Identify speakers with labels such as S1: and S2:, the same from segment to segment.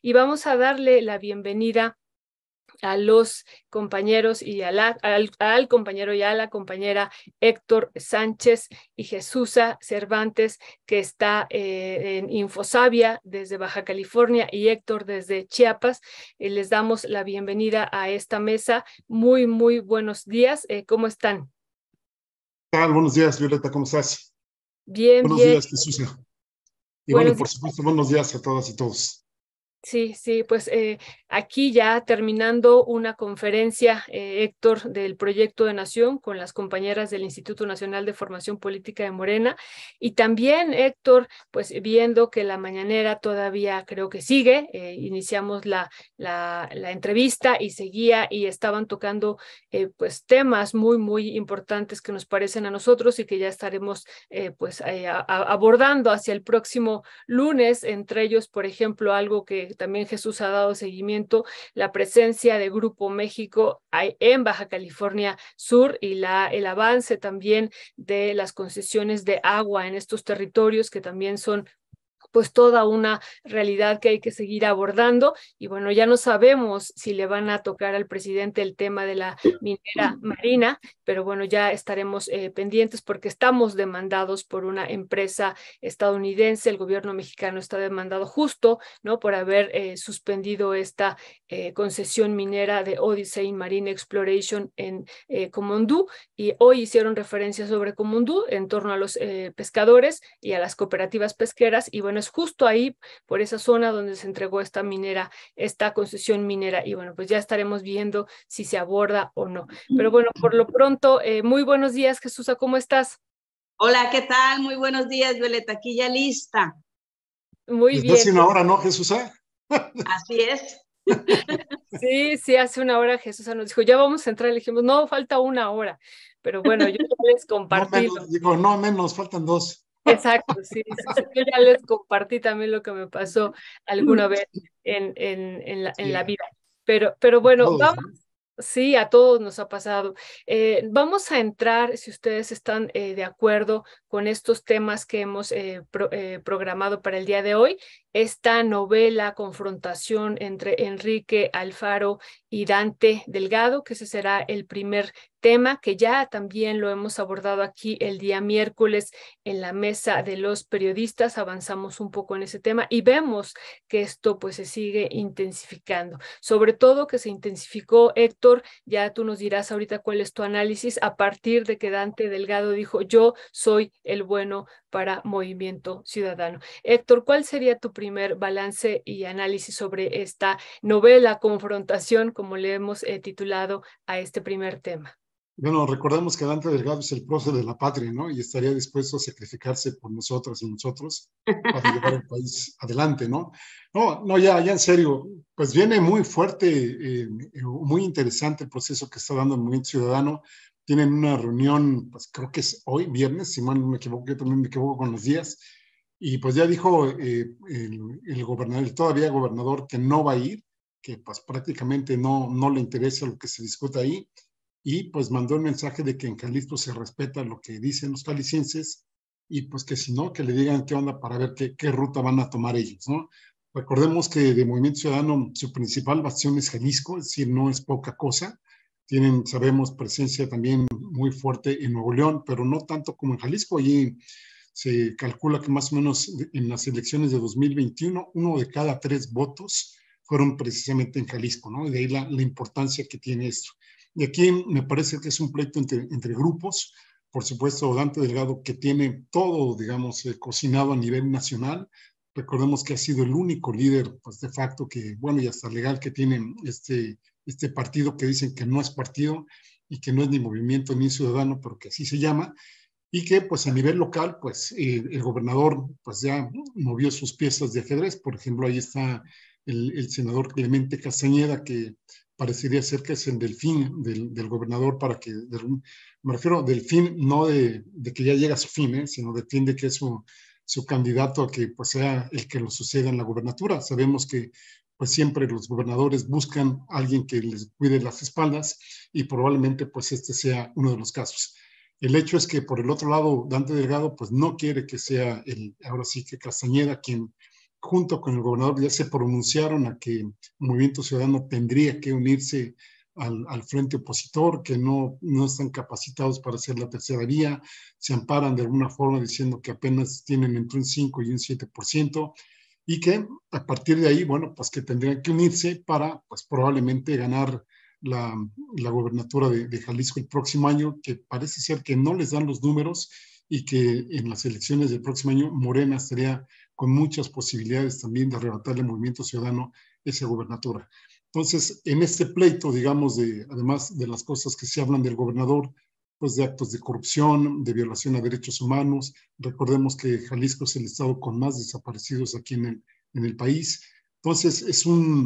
S1: y vamos a darle la bienvenida a los compañeros y al compañero y a la compañera Héctor Sánchez y Jesusa Cervantes, que está en Infosabia desde Baja California, y Héctor desde Chiapas. Les damos la bienvenida a esta mesa. Muy, muy buenos días. ¿Cómo están?
S2: ¿Qué tal? Buenos días, Violeta, ¿cómo estás?
S1: Bien,
S2: Buenos
S1: bien.
S2: días, Jesús. Y bueno,
S1: Buenos
S2: por
S1: días.
S2: supuesto, buenos días a todas y todos.
S1: Sí, sí, pues aquí ya terminando una conferencia, Héctor, del Proyecto de Nación con las compañeras del Instituto Nacional de Formación Política de Morena, y también, Héctor, pues viendo que la mañanera todavía creo que sigue. Iniciamos la entrevista y seguía, y estaban tocando pues temas muy, muy importantes que nos parecen a nosotros y que ya estaremos abordando hacia el próximo lunes, entre ellos, por ejemplo, algo que también Jesús ha dado seguimiento: la presencia de Grupo México en Baja California Sur, y el avance también de las concesiones de agua en estos territorios, que también son pues toda una realidad que hay que seguir abordando. Y bueno, ya no sabemos si le van a tocar al presidente el tema de la minera Marina, pero bueno, ya estaremos pendientes, porque estamos demandados por una empresa estadounidense. El gobierno mexicano está demandado justo, ¿no?, por haber suspendido esta concesión minera de Odyssey Marine Exploration en Comondú, y hoy hicieron referencia sobre Comondú en torno a los pescadores y a las cooperativas pesqueras. Y bueno, es justo ahí, por esa zona, donde se entregó esta concesión minera, y bueno, pues ya estaremos viendo si se aborda o no. Pero bueno, por lo pronto, muy buenos días, Jesús, ¿cómo estás?
S3: Hola, ¿qué tal? Muy buenos días, Violeta, aquí ya lista.
S1: Muy
S2: Desde
S1: bien.
S2: hace una hora, ¿no, Jesús?
S3: Así es.
S1: Sí, sí, hace una hora Jesús nos dijo, ya vamos a entrar. Le dijimos, no, falta una hora. Pero bueno, yo ya les compartí.
S2: No menos, faltan dos.
S1: Exacto, sí, sí, sí. Yo ya les compartí también lo que me pasó alguna vez en la
S2: Sí,
S1: vida. Pero
S2: a
S1: bueno,
S2: todos,
S1: vamos.
S2: ¿no?
S1: Sí, a todos nos ha pasado. Vamos a entrar, si ustedes están de acuerdo con estos temas que hemos programado para el día de hoy: esta novela confrontación entre Enrique Alfaro y Dante Delgado, que ese será el primer tema, que ya también lo hemos abordado aquí el día miércoles en la mesa de los periodistas. Avanzamos un poco en ese tema y vemos que esto pues se sigue intensificando, sobre todo que se intensificó, Héctor. Ya tú nos dirás ahorita cuál es tu análisis a partir de que Dante Delgado dijo: yo soy el bueno para Movimiento Ciudadano. Héctor, ¿cuál sería tu primer balance y análisis sobre esta novela confrontación, como le hemos titulado a este primer tema?
S2: Bueno, recordemos que Dante Delgado es el prócer de la patria, ¿no? Y estaría dispuesto a sacrificarse por nosotras y nosotros para llevar el país adelante, ¿no? No, ya en serio, pues viene muy fuerte, muy interesante el proceso que está dando el Movimiento Ciudadano. Tienen una reunión, pues creo que es hoy, viernes, si mal no me equivoco, yo también me equivoco con los días. Y pues ya dijo el gobernador, el todavía gobernador, que no va a ir, que pues prácticamente no le interesa lo que se discuta ahí, y pues mandó el mensaje de que en Jalisco se respeta lo que dicen los jaliscienses, y pues que si no, que le digan qué onda para ver qué ruta van a tomar ellos, ¿no? Recordemos que de Movimiento Ciudadano su principal bastión es Jalisco, es decir, no es poca cosa. Tienen, sabemos, presencia también muy fuerte en Nuevo León, pero no tanto como en Jalisco. Allí se calcula que más o menos en las elecciones de 2021, 1 de cada 3 votos fueron precisamente en Jalisco, ¿no? Y de ahí la importancia que tiene esto. Y aquí me parece que es un pleito entre grupos. Por supuesto, Dante Delgado, que tiene todo, digamos, cocinado a nivel nacional. Recordemos que ha sido el único líder, pues de facto, que, bueno, y hasta legal, que tiene este partido que dicen que no es partido y que no es ni movimiento ni ciudadano, pero que así se llama, y que pues a nivel local, pues el gobernador pues ya movió sus piezas de ajedrez. Por ejemplo, ahí está el senador Clemente Castañeda, que parecería ser que es el delfín del gobernador, para que, me refiero delfín no de que ya llega a su fin, sino delfín de que es su candidato a que pues sea el que lo suceda en la gobernatura. Sabemos que pues siempre los gobernadores buscan a alguien que les cuide las espaldas, y probablemente pues este sea uno de los casos. El hecho es que por el otro lado, Dante Delgado pues no quiere que sea ahora sí que Castañeda quien junto con el gobernador, ya se pronunciaron a que el Movimiento Ciudadano tendría que unirse al frente opositor, que no están capacitados para hacer la tercera vía, se amparan de alguna forma diciendo que apenas tienen entre un 5 y un 7%, y que a partir de ahí, bueno, pues que tendrían que unirse para, pues probablemente ganar la gobernatura de Jalisco el próximo año, que parece ser que no les dan los números y que en las elecciones del próximo año Morena estaría con muchas posibilidades también de arrebatarle al Movimiento Ciudadano esa gobernatura. Entonces, en este pleito, digamos, además de las cosas que se hablan del gobernador, pues de actos de corrupción, de violación a derechos humanos, recordemos que Jalisco es el estado con más desaparecidos aquí en el país. Entonces, es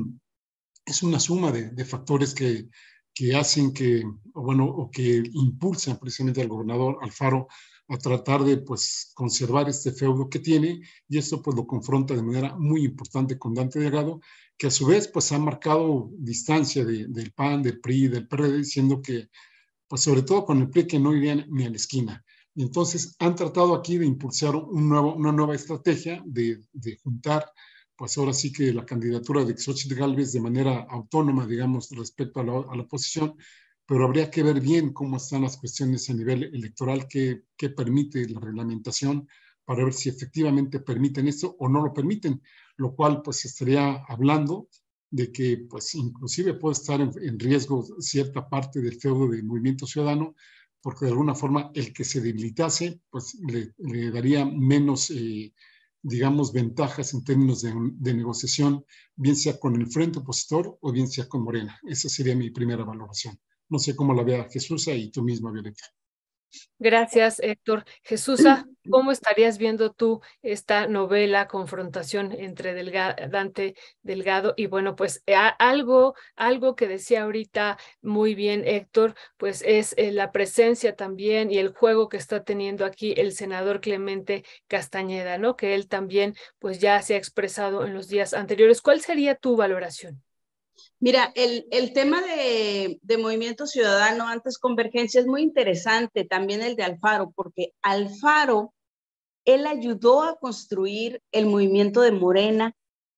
S2: una suma de factores que hacen que, o que impulsan precisamente al gobernador Alfaro a tratar de, pues, conservar este feudo que tiene, y esto pues lo confronta de manera muy importante con Dante Delgado, que a su vez pues ha marcado distancia del PAN, del PRI, del PRD, diciendo que, pues sobre todo con el PRI, que no irían ni a la esquina. Y entonces han tratado aquí de impulsar una nueva estrategia de juntar, pues ahora sí que la candidatura de Xóchitl Gálvez de manera autónoma, digamos, respecto a la oposición, pero habría que ver bien cómo están las cuestiones a nivel electoral, qué permite la reglamentación, para ver si efectivamente permiten esto o no lo permiten, lo cual pues estaría hablando de que pues inclusive puede estar en riesgo cierta parte del feudo del Movimiento Ciudadano, porque de alguna forma el que se debilitase pues le daría menos digamos, ventajas en términos de negociación, bien sea con el frente opositor o bien sea con Morena. Esa sería mi primera valoración. No sé cómo la vea Jesús y tú misma, Violeta.
S1: Gracias, Héctor. Jesúsa, ¿cómo estarías viendo tú esta novela, confrontación entre Dante Delgado y bueno, pues algo que decía ahorita muy bien Héctor, pues es la presencia también y el juego que está teniendo aquí el senador Clemente Castañeda, ¿no? Que él también pues ya se ha expresado en los días anteriores. ¿Cuál sería tu valoración?
S3: Mira, el tema de Movimiento Ciudadano, antes Convergencia, es muy interesante, también el de Alfaro, porque Alfaro, él ayudó a construir el movimiento de Morena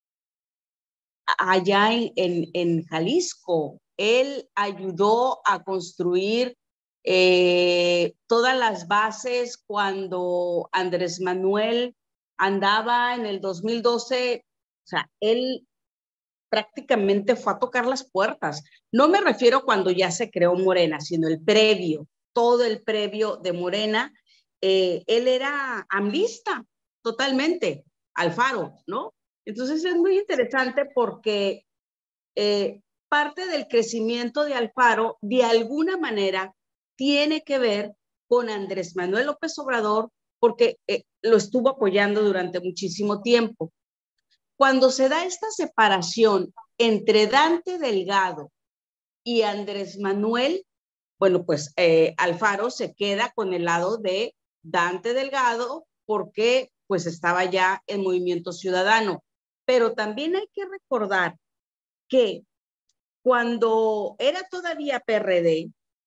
S3: allá en Jalisco. Él ayudó a construir todas las bases cuando Andrés Manuel andaba en el 2012, o sea, él prácticamente fue a tocar las puertas. No me refiero cuando ya se creó Morena, sino el previo, todo el previo de Morena. Él era amlista, totalmente, Alfaro, ¿no? Entonces es muy interesante porque parte del crecimiento de Alfaro, de alguna manera, tiene que ver con Andrés Manuel López Obrador, porque lo estuvo apoyando durante muchísimo tiempo. Cuando se da esta separación entre Dante Delgado y Andrés Manuel, bueno, pues Alfaro se queda con el lado de Dante Delgado porque pues estaba ya en Movimiento Ciudadano. Pero también hay que recordar que cuando era todavía PRD,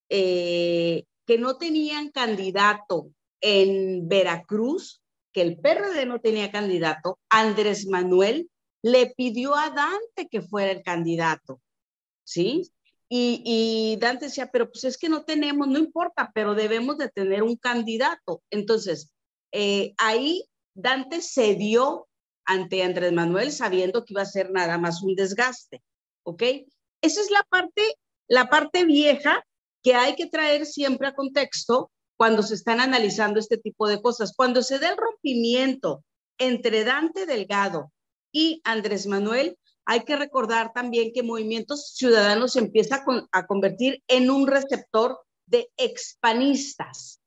S3: que no tenían candidato en Veracruz, que el PRD no tenía candidato, Andrés Manuel le pidió a Dante que fuera el candidato, ¿sí? Y Dante decía, pero pues es que no tenemos, no importa, pero debemos de tener un candidato. Entonces, ahí Dante cedió ante Andrés Manuel sabiendo que iba a ser nada más un desgaste, ¿ok? Esa es la parte vieja que hay que traer siempre a contexto cuando se están analizando este tipo de cosas. Cuando se da el rompimiento entre Dante Delgado y Andrés Manuel, hay que recordar también que Movimientos Ciudadanos se empieza a convertir en un receptor de expanistas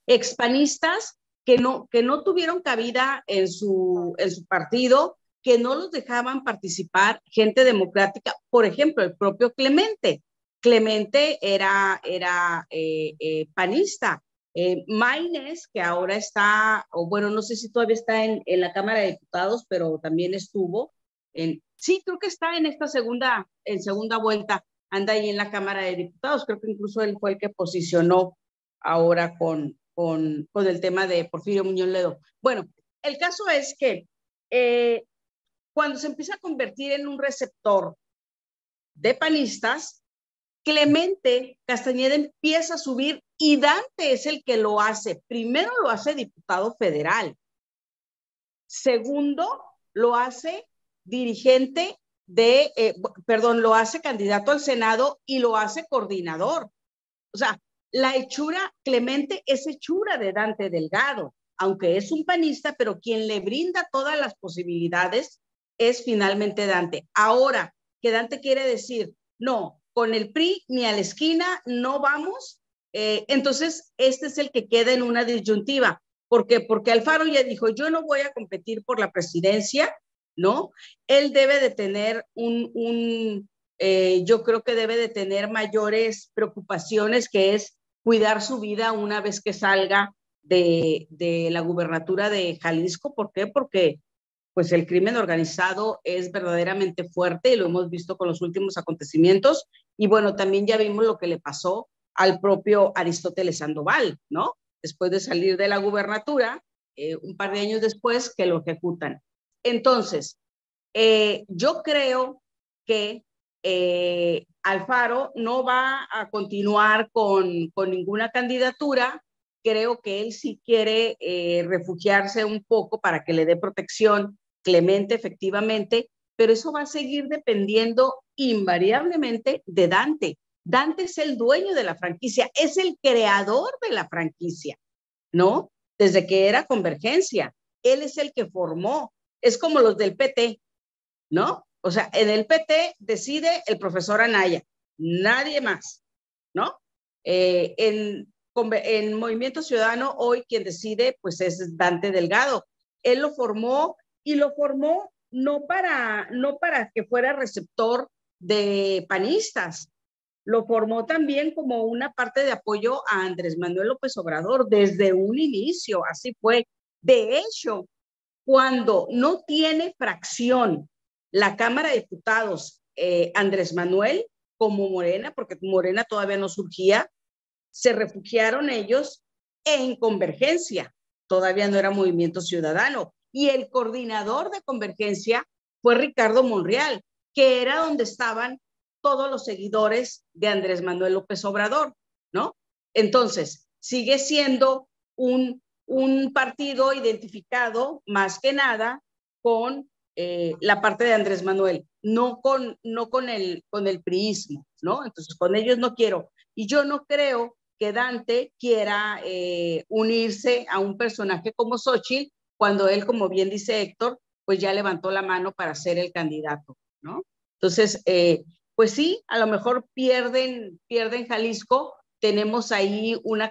S3: que no tuvieron cabida en su partido, que no los dejaban participar gente democrática. Por ejemplo, el propio Clemente. Clemente era panista. Maínez, que ahora está, o bueno, no sé si todavía está en la Cámara de Diputados, pero también estuvo sí, creo que está en segunda vuelta, anda ahí en la Cámara de Diputados, creo que incluso él fue el que posicionó ahora con el tema de Porfirio Muñoz Ledo. Bueno, el caso es que cuando se empieza a convertir en un receptor de panistas, Clemente Castañeda empieza a subir y Dante es el que lo hace. Primero lo hace diputado federal. Segundo, lo hace dirigente lo hace candidato al Senado y lo hace coordinador. O sea, la hechura Clemente es hechura de Dante Delgado, aunque es un panista, pero quien le brinda todas las posibilidades es finalmente Dante. Ahora, que Dante quiere decir, no, con el PRI ni a la esquina no vamos, entonces este es el que queda en una disyuntiva. ¿Por qué? Porque Alfaro ya dijo, yo no voy a competir por la presidencia, ¿no? Él debe de tener yo creo que debe de tener mayores preocupaciones, que es cuidar su vida una vez que salga de la gubernatura de Jalisco. ¿Por qué? Porque pues el crimen organizado es verdaderamente fuerte y lo hemos visto con los últimos acontecimientos. Y bueno, también ya vimos lo que le pasó al propio Aristóteles Sandoval, ¿no? Después de salir de la gubernatura, un par de años después, que lo ejecutan. Entonces, yo creo que Alfaro no va a continuar con ninguna candidatura. Creo que él sí quiere refugiarse un poco para que le dé protección Clemente, efectivamente, pero eso va a seguir dependiendo invariablemente de Dante. Dante es el dueño de la franquicia, es el creador de la franquicia, ¿no? Desde que era Convergencia, él es el que formó, es como los del PT, ¿no? O sea, en el PT decide el profesor Anaya, nadie más, ¿no? En Movimiento Ciudadano hoy quien decide pues es Dante Delgado. Él lo formó y lo formó no para que fuera receptor de panistas, lo formó también como una parte de apoyo a Andrés Manuel López Obrador desde un inicio, así fue. De hecho, cuando no tiene fracción la Cámara de Diputados, Andrés Manuel, como Morena, porque Morena todavía no surgía, se refugiaron ellos en Convergencia, todavía no era Movimiento Ciudadano, y el coordinador de Convergencia fue Ricardo Monreal, que era donde estaban todos los seguidores de Andrés Manuel López Obrador, ¿no? Entonces, sigue siendo un partido identificado más que nada con la parte de Andrés Manuel, no con el priismo, ¿no? Entonces, con ellos no quiero. Y yo no creo que Dante quiera unirse a un personaje como Xóchitl, cuando él, como bien dice Héctor, pues ya levantó la mano para ser el candidato, ¿no? Entonces, pues sí, a lo mejor pierden Jalisco. Tenemos ahí una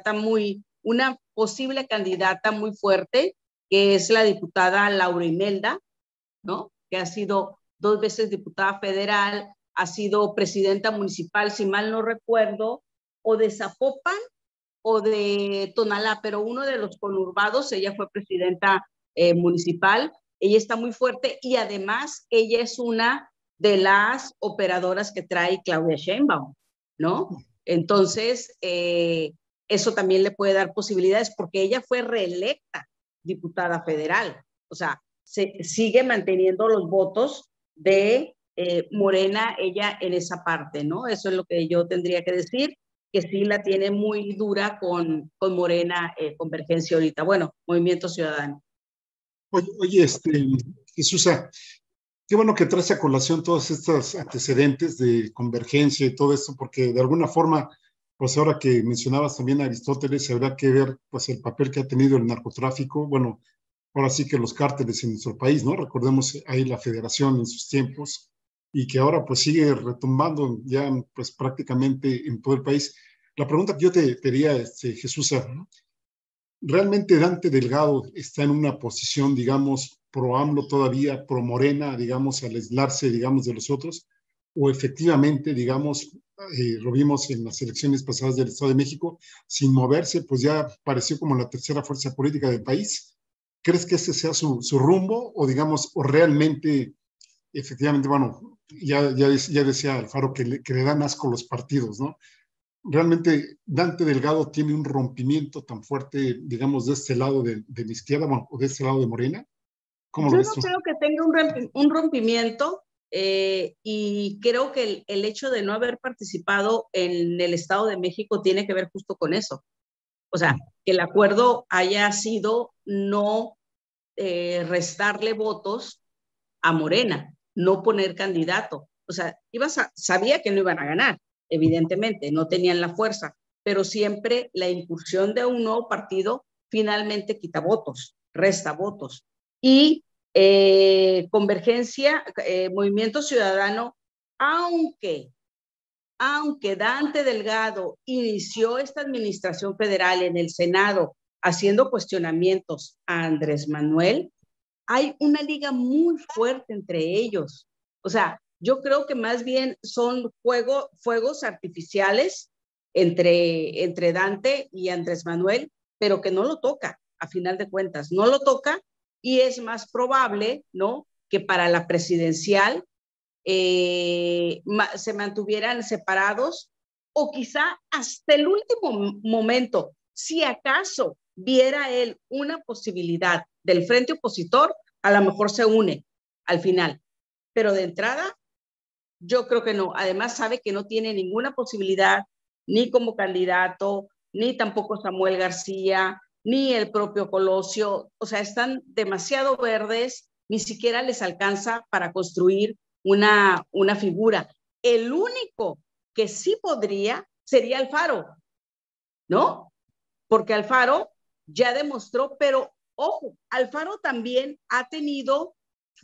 S3: posible candidata muy fuerte, que es la diputada Laura Imelda, ¿no? Que ha sido 2 veces diputada federal, ha sido presidenta municipal, si mal no recuerdo, o de Zapopan o de Tonalá, pero uno de los conurbados. Ella fue presidenta municipal. Ella está muy fuerte y además ella es una de las operadoras que trae Claudia Sheinbaum, ¿no? Entonces, eso también le puede dar posibilidades porque ella fue reelecta diputada federal. O sea, se sigue manteniendo los votos de Morena, ella en esa parte, ¿no? Eso es lo que yo tendría que decir, que sí la tiene muy dura con Morena, Convergencia ahorita. Bueno, Movimiento Ciudadano.
S2: Oye, Jesús, qué bueno que traes a colación todos estos antecedentes de Convergencia y todo esto, porque de alguna forma, pues ahora que mencionabas también a Aristóteles, habrá que ver pues el papel que ha tenido el narcotráfico, bueno, ahora sí que los cárteles en nuestro país, ¿no? Recordemos ahí la Federación en sus tiempos y que ahora pues sigue retumbando ya pues prácticamente en todo el país. La pregunta que yo te diría, Jesús, ¿realmente Dante Delgado está en una posición, digamos, pro AMLO todavía, pro Morena, digamos, al aislarse, digamos, de los otros? ¿O efectivamente, digamos, lo vimos en las elecciones pasadas del Estado de México, sin moverse, pues ya pareció como la tercera fuerza política del país? ¿Crees que ese sea su rumbo o, digamos, o realmente, efectivamente, bueno, ya decía Alfaro que le dan asco los partidos, ¿no? Realmente Dante Delgado tiene un rompimiento tan fuerte, digamos, de este lado de la izquierda, bueno, o de este lado de Morena? ¿Cómo lo
S3: Yo
S2: ves
S3: no
S2: tú?
S3: creo que tenga un rompimiento y creo que el hecho de no haber participado en el Estado de México tiene que ver justo con eso. O sea, que el acuerdo haya sido no restarle votos a Morena, no poner candidato. O sea, sabía que no iban a ganar, evidentemente, no tenían la fuerza, pero siempre la incursión de un nuevo partido finalmente quita votos, resta votos. Y Convergencia, Movimiento Ciudadano, aunque Dante Delgado inició esta administración federal en el Senado haciendo cuestionamientos a Andrés Manuel, hay una liga muy fuerte entre ellos. O sea, yo creo que más bien son fuegos artificiales entre Dante y Andrés Manuel, pero que no lo toca, a final de cuentas, no lo toca, y es más probable, ¿no?, que para la presidencial se mantuvieran separados o quizá hasta el último momento, si acaso viera él una posibilidad del frente opositor, a lo mejor se une al final. Pero de entrada, yo creo que no. Además, sabe que no tiene ninguna posibilidad, ni como candidato, ni tampoco Samuel García, ni el propio Colosio. O sea, están demasiado verdes, ni siquiera les alcanza para construir una figura. El único que sí podría sería Alfaro, ¿no? Porque Alfaro ya demostró, pero ojo, Alfaro también ha tenido,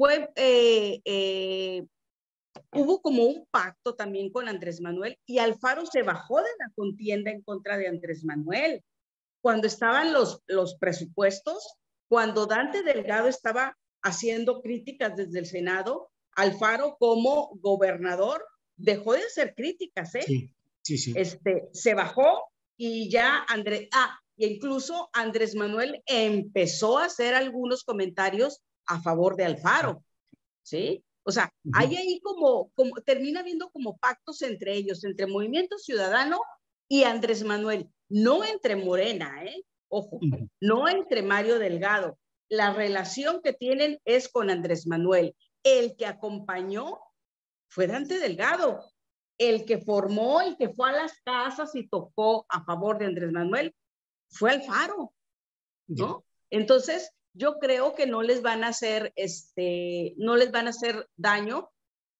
S3: hubo como un pacto también con Andrés Manuel y Alfaro se bajó de la contienda en contra de Andrés Manuel. Cuando estaban los presupuestos, cuando Dante Delgado estaba haciendo críticas desde el Senado, Alfaro como gobernador dejó de hacer críticas, ¿eh?
S2: Sí, sí, sí.
S3: Se bajó y ya y incluso Andrés Manuel empezó a hacer algunos comentarios a favor de Alfaro, ¿sí? O sea, hay ahí como termina habiendo como pactos entre ellos, entre Movimiento Ciudadano y Andrés Manuel, no entre Morena, ¿eh? Ojo, no entre Mario Delgado. La relación que tienen es con Andrés Manuel. El que acompañó fue Dante Delgado. El que formó, el que fue a las casas y tocó a favor de Andrés Manuel fue Alfaro, ¿no? Entonces, yo creo que no les van a hacer, no les van a hacer daño,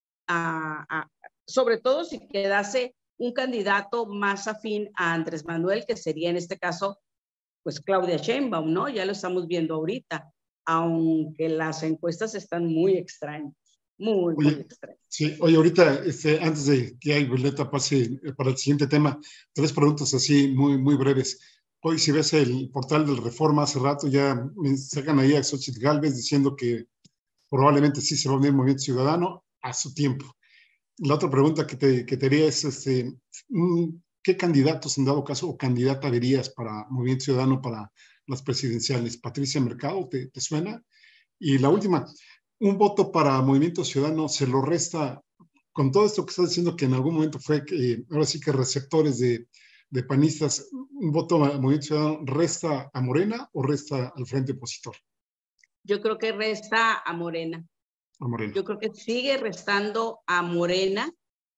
S3: sobre todo si quedase un candidato más afín a Andrés Manuel, que sería en este caso, pues Claudia Sheinbaum, ¿no? Ya lo estamos viendo ahorita, aunque las encuestas están muy extrañas, muy, muy
S2: Oye,
S3: extrañas.
S2: sí, oye, ahorita, antes de que Violeta pase para el siguiente tema, 3 preguntas así muy, muy breves. Hoy, si ves el portal del Reforma, hace rato ya me sacan ahí a Xochitl Gálvez diciendo que probablemente sí se va a unir Movimiento Ciudadano a su tiempo. La otra pregunta que te haría es, ¿qué candidatos en dado caso o candidata verías para Movimiento Ciudadano para las presidenciales? ¿Patricia Mercado, te suena? Y la última, un voto para Movimiento Ciudadano se lo resta, con todo esto que estás diciendo que en algún momento fue, ahora sí que receptores de panistas, un voto a Movimiento Ciudadano resta a Morena o resta al frente opositor.
S3: Yo creo que resta a Morena.
S2: A Morena.
S3: Yo creo que sigue restando a Morena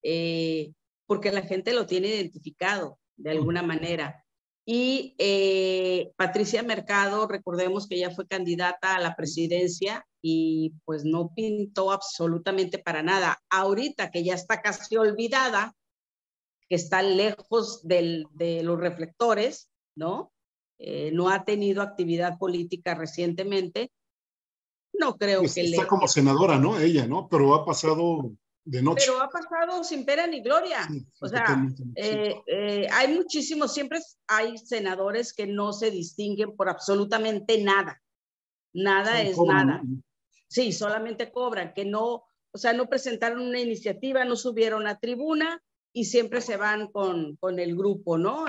S3: porque la gente lo tiene identificado de alguna manera. Y Patricia Mercado, recordemos que ella fue candidata a la presidencia y pues no pintó absolutamente para nada. Ahorita que ya está casi olvidada, que está lejos de los reflectores, ¿no? No ha tenido actividad política recientemente. No creo que
S2: Está como senadora, ¿no? Ella, ¿no? Pero ha pasado de noche.
S3: Pero ha pasado sin pena ni gloria.
S2: Sí,
S3: O
S2: sí,
S3: sea,
S2: totalmente. Sí.
S3: hay muchísimos, siempre hay senadores que no se distinguen por absolutamente nada. Nada
S2: Solo
S3: es
S2: cobran,
S3: nada.
S2: ¿no?
S3: Sí, solamente cobran, que no, o sea, no presentaron una iniciativa, no subieron a tribuna y siempre se van con el grupo, ¿no?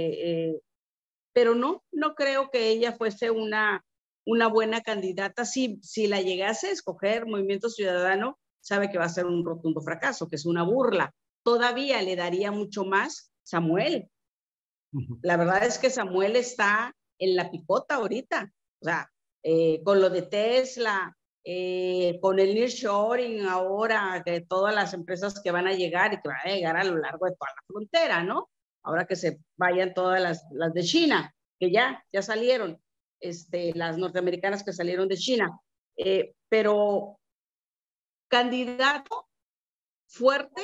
S3: Pero no creo que ella fuese una buena candidata. Si la llegase a escoger Movimiento Ciudadano, sabe que va a ser un rotundo fracaso, que es una burla. Todavía le daría mucho más Samuel. La verdad es que Samuel está en la picota ahorita. O sea, con lo de Tesla, con el nearshoring ahora, que todas las empresas que van a llegar y que van a llegar a lo largo de toda la frontera, ¿no? Ahora que se vayan todas las de China, que ya salieron, las norteamericanas que salieron de China. Pero candidato fuerte,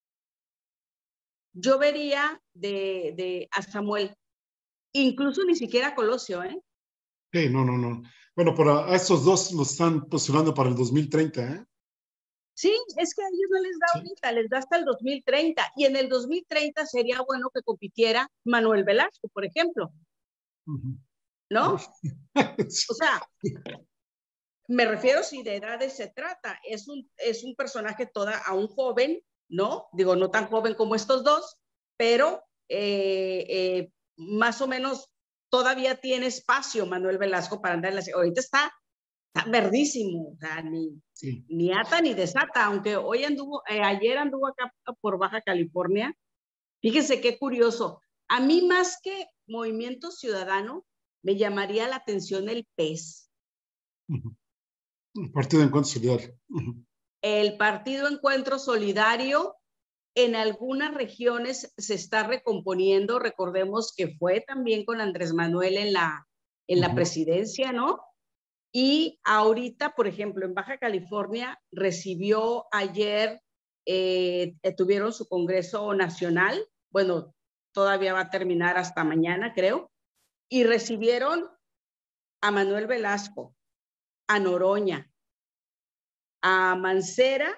S3: yo vería a Samuel, incluso ni siquiera a Colosio, ¿eh?
S2: Sí, no. Bueno, a estos dos los están postulando para el 2030, ¿eh?
S3: Sí, es que a ellos no les da ahorita, les da hasta el 2030. Y en el 2030 sería bueno que compitiera Manuel Velasco, por ejemplo. ¿No? O sea, me refiero si de edades se trata. Es un personaje aún joven, ¿no? Digo, no tan joven como estos dos, pero más o menos todavía tiene espacio Manuel Velasco para andar en la... Ahorita está verdísimo, o sea, ni ata ni desata, aunque ayer anduvo acá por Baja California. Fíjense qué curioso. A mí más que Movimiento Ciudadano, me llamaría la atención el PES.
S2: El Partido Encuentro Solidario.
S3: El Partido Encuentro Solidario en algunas regiones se está recomponiendo. Recordemos que fue también con Andrés Manuel en la presidencia, ¿no? Y ahorita, por ejemplo, en Baja California recibió ayer, tuvieron su Congreso Nacional, bueno, todavía va a terminar hasta mañana, creo, y recibieron a Manuel Velasco, a Noroña, a Mancera.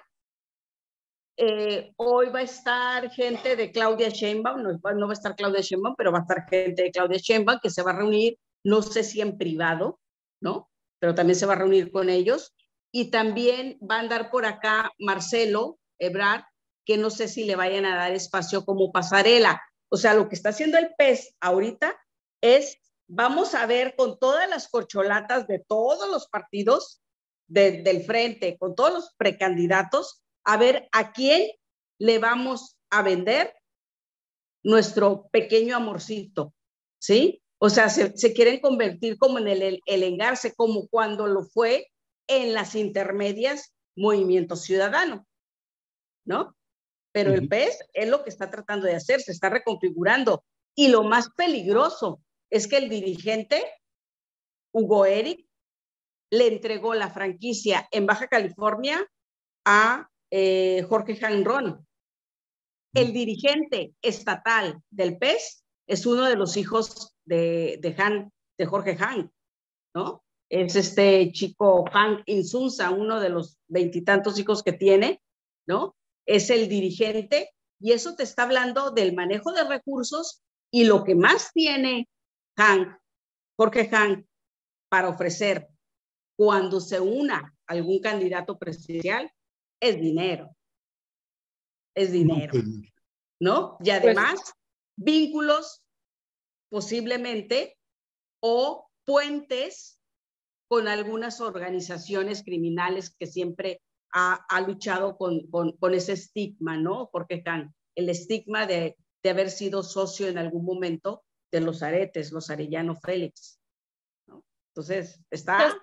S3: Hoy va a estar gente de Claudia Sheinbaum, no va a estar Claudia Sheinbaum, pero va a estar gente de Claudia Sheinbaum que se va a reunir, no sé si en privado, ¿no? Pero también se va a reunir con ellos. Y también va a andar por acá Marcelo Ebrard, que no sé si le vayan a dar espacio como pasarela. O sea, lo que está haciendo el PES ahorita es, vamos a ver con todas las corcholatas de todos los partidos del frente, con todos los precandidatos, a ver a quién le vamos a vender nuestro pequeño amorcito, ¿sí? O sea, se quieren convertir como en el engarce, como cuando lo fue en las intermedias Movimiento Ciudadano, ¿no? Pero el PES es lo que está tratando de hacer, se está reconfigurando. Y lo más peligroso es que el dirigente, Hugo Eric, le entregó la franquicia en Baja California a Jorge Hanron. El dirigente estatal del PES es uno de los hijos de Jorge Hank, ¿no? Es este chico Hank Insunza, uno de los 20 y tantos hijos que tiene, ¿no? Es el dirigente, y eso te está hablando del manejo de recursos, y lo que más tiene Jorge Hank, para ofrecer cuando se una algún candidato presidencial es dinero. Es dinero, ¿no? Y además, vínculos posiblemente o puentes con algunas organizaciones criminales que siempre ha luchado con ese estigma, ¿no? Porque el estigma de haber sido socio en algún momento de los Aretes, los Arellano Félix, ¿no? Entonces, está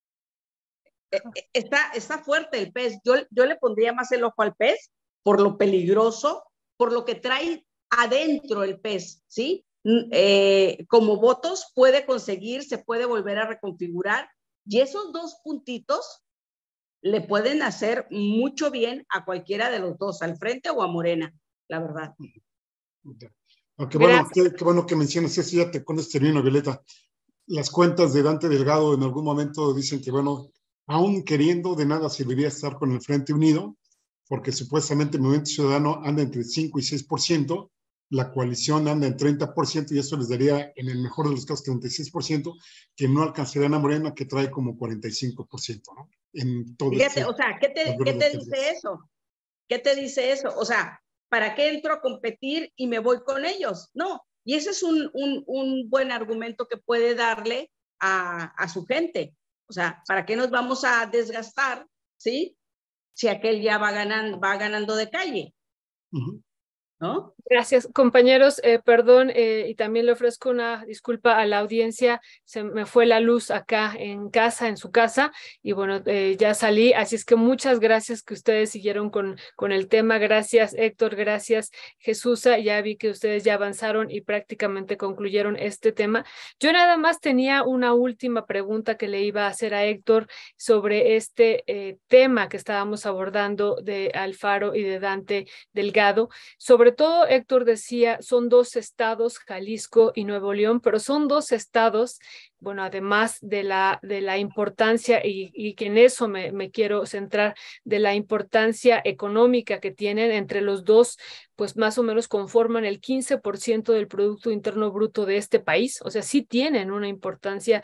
S3: fuerte el PES. Yo le pondría más el ojo al PES por lo peligroso, por lo que trae adentro el PES, ¿sí? Como votos puede conseguir, se puede volver a reconfigurar, y esos dos puntitos le pueden hacer mucho bien a cualquiera de los dos, al Frente o a Morena, la verdad.
S2: Aunque bueno, qué bueno que mencionas eso, ya con este termino, Violeta. Las cuentas de Dante Delgado en algún momento dicen que, bueno, aún queriendo, de nada serviría estar con el Frente Unido, porque supuestamente el Movimiento Ciudadano anda entre 5 y 6%, la coalición anda en 30%, y eso les daría, en el mejor de los casos, 36%, que no alcanzarían a Morena, que trae como 45%, ¿no? En todo
S3: Fíjate, o sea, ¿qué te dice eso? ¿Qué te dice eso? O sea, ¿para qué entro a competir y me voy con ellos? No, y ese es un buen argumento que puede darle a su gente. O sea, ¿para qué nos vamos a desgastar, ¿sí? Si aquel ya va ganando de calle. ¿no?
S1: Gracias, compañeros. Perdón, y también le ofrezco una disculpa a la audiencia. Se me fue la luz acá en casa, en su casa, y bueno, ya salí. Así es que muchas gracias que ustedes siguieron con el tema. Gracias, Héctor. Gracias, Jesusa. Ya vi que ustedes ya avanzaron y prácticamente concluyeron este tema. Yo nada más tenía una última pregunta que le iba a hacer a Héctor sobre este tema que estábamos abordando de Alfaro y de Dante Delgado. Sobre todo, Héctor decía, son dos estados, Jalisco y Nuevo León, pero son dos estados, bueno, además de la importancia, y que en eso me quiero centrar, de la importancia económica que tienen entre los dos, pues más o menos conforman el 15% del Producto Interno Bruto de este país, o sea, sí tienen una importancia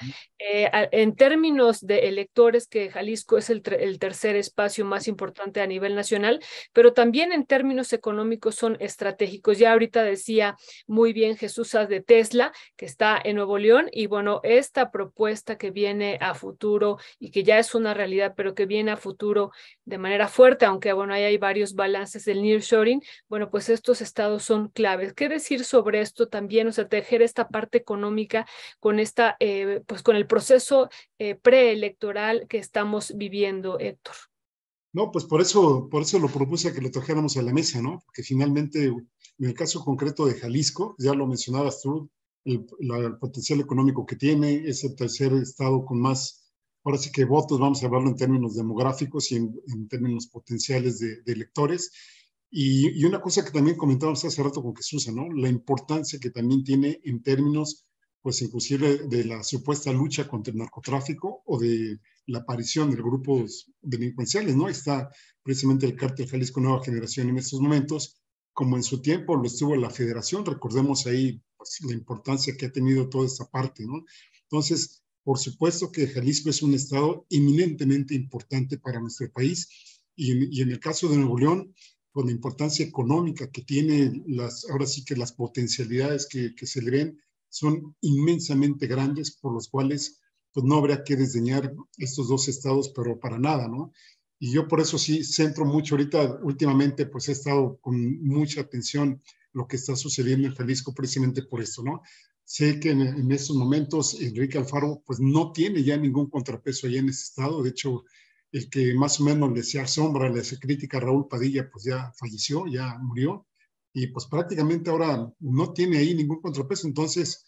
S1: en términos de electores, que Jalisco es el tercer espacio más importante a nivel nacional, pero también en términos económicos son estratégicos. Ya ahorita decía muy bien Jesús de Tesla, que está en Nuevo León, y bueno, esta propuesta que viene a futuro y que ya es una realidad, pero que viene a futuro de manera fuerte, aunque bueno, ahí hay varios balances del nearshoring, bueno, pues estos estados son claves. ¿Qué decir sobre esto también? O sea, tejer esta parte económica con esta, pues con el proceso preelectoral que estamos viviendo, Héctor.
S2: No, pues por eso lo propuse que lo trajéramos a la mesa, ¿no? Porque finalmente, en el caso concreto de Jalisco, ya lo mencionabas tú, el potencial económico que tiene, es el tercer estado con más, ahora sí que votos, vamos a hablarlo en términos demográficos y en términos potenciales de electores. Y una cosa que también comentábamos hace rato con Jesús, ¿no? La importancia que también tiene en términos, pues inclusive de la supuesta lucha contra el narcotráfico o de la aparición de grupos delincuenciales, ¿no? Está precisamente el cártel Jalisco Nueva Generación en estos momentos, como en su tiempo lo estuvo la Federación, recordemos ahí pues, la importancia que ha tenido toda esta parte, ¿no? Entonces, por supuesto que Jalisco es un estado eminentemente importante para nuestro país y en el caso de Nuevo León, con la importancia económica que tiene, ahora sí que las potencialidades que se le ven son inmensamente grandes, por los cuales pues no habría que desdeñar estos dos estados, pero para nada, ¿no? Y yo por eso sí centro mucho ahorita, últimamente, pues he estado con mucha atención lo que está sucediendo en Jalisco precisamente por esto, ¿no? Sé que en estos momentos Enrique Alfaro pues no tiene ya ningún contrapeso allá en ese estado, de hecho el que más o menos le hacía sombra, le hacía crítica a Raúl Padilla, pues ya falleció, ya murió, y pues prácticamente ahora no tiene ahí ningún contrapeso, entonces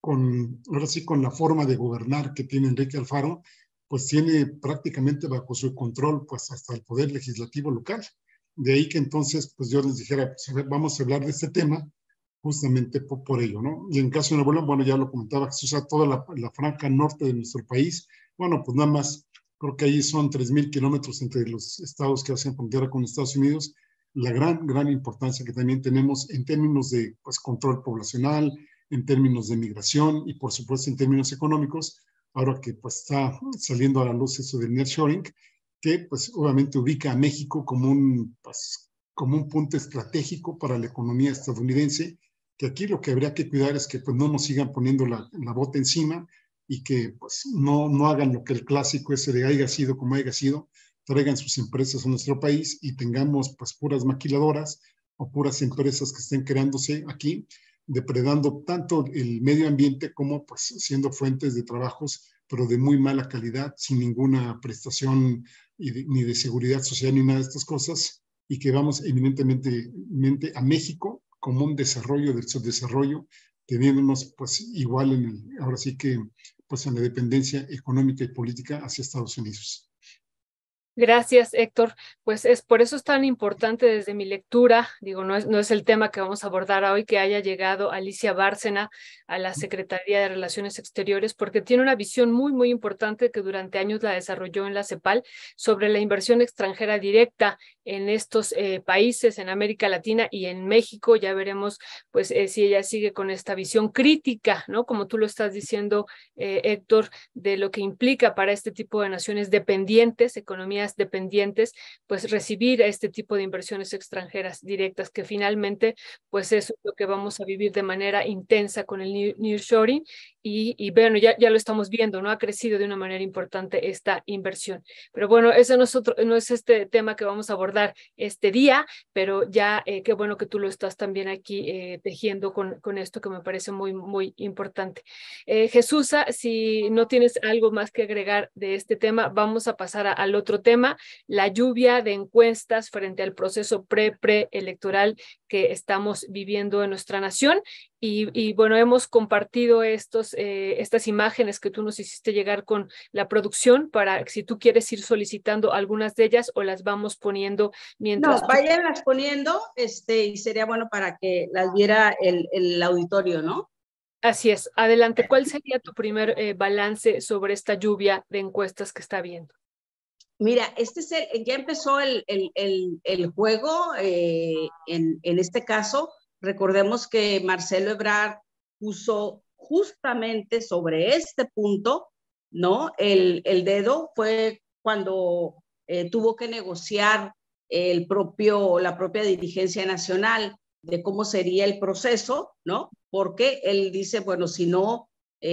S2: ahora sí con la forma de gobernar que tiene Enrique Alfaro, pues tiene prácticamente bajo su control pues hasta el poder legislativo local. De ahí que entonces pues yo les dijera, pues, a ver, vamos a hablar de este tema justamente por ello, ¿no? Y en caso de Nuevo León, bueno, ya lo comentaba Jesús, a toda la franja norte de nuestro país, bueno, pues nada más, creo que ahí son 3,000 kilómetros entre los estados que hacen frontera con Estados Unidos, la gran importancia que también tenemos en términos de pues, control poblacional, en términos de migración y por supuesto en términos económicos, ahora que pues está saliendo a la luz eso del nearshoring, que pues obviamente ubica a México pues, como un punto estratégico para la economía estadounidense, que aquí lo que habría que cuidar es que pues no nos sigan poniendo la bota encima y que pues no hagan lo que el clásico ese de haya sido como haya sido, traigan sus empresas a nuestro país y tengamos pues puras maquiladoras o puras empresas que estén creándose aquí, depredando tanto el medio ambiente como pues siendo fuentes de trabajos, pero de muy mala calidad, sin ninguna prestación ni de seguridad social ni nada de estas cosas, y que vamos eminentemente a México como un desarrollo del subdesarrollo, teniéndonos pues igual ahora sí que pues en la dependencia económica y política hacia Estados Unidos.
S1: Gracias, Héctor. Pues por eso es tan importante desde mi lectura, digo, no es el tema que vamos a abordar hoy, que haya llegado Alicia Bárcena a la Secretaría de Relaciones Exteriores, porque tiene una visión muy importante que durante años la desarrolló en la CEPAL sobre la inversión extranjera directa en estos países, en América Latina y en México. Ya veremos, pues, si ella sigue con esta visión crítica, ¿no? Como tú lo estás diciendo, Héctor, de lo que implica para este tipo de naciones dependientes, economías dependientes, pues recibir este tipo de inversiones extranjeras directas, que finalmente pues eso es lo que vamos a vivir de manera intensa con el nearshoring, Y bueno, ya lo estamos viendo, ¿no? Ha crecido de una manera importante esta inversión. Pero bueno, eso no es este tema que vamos a abordar este día, pero ya qué bueno que tú lo estás también aquí tejiendo con esto que me parece muy, muy importante. Jesús, si no tienes algo más que agregar de este tema, vamos a pasar al otro tema, la lluvia de encuestas frente al proceso preelectoral que estamos viviendo en nuestra nación. Y bueno, hemos compartido estas imágenes que tú nos hiciste llegar con la producción para si tú quieres ir solicitando algunas de ellas o las vamos poniendo mientras.
S3: No, váyanlas poniendo y sería bueno para que las viera el auditorio, ¿no?
S1: Así es. Adelante. ¿Cuál sería tu primer balance sobre esta lluvia de encuestas que está viendo?
S3: Mira, ya empezó el juego. En este caso, recordemos que Marcelo Ebrard puso justamente sobre este punto, ¿no? El dedo fue cuando tuvo que negociar la propia dirigencia nacional de cómo sería el proceso, ¿no? Porque él dice, bueno, si no,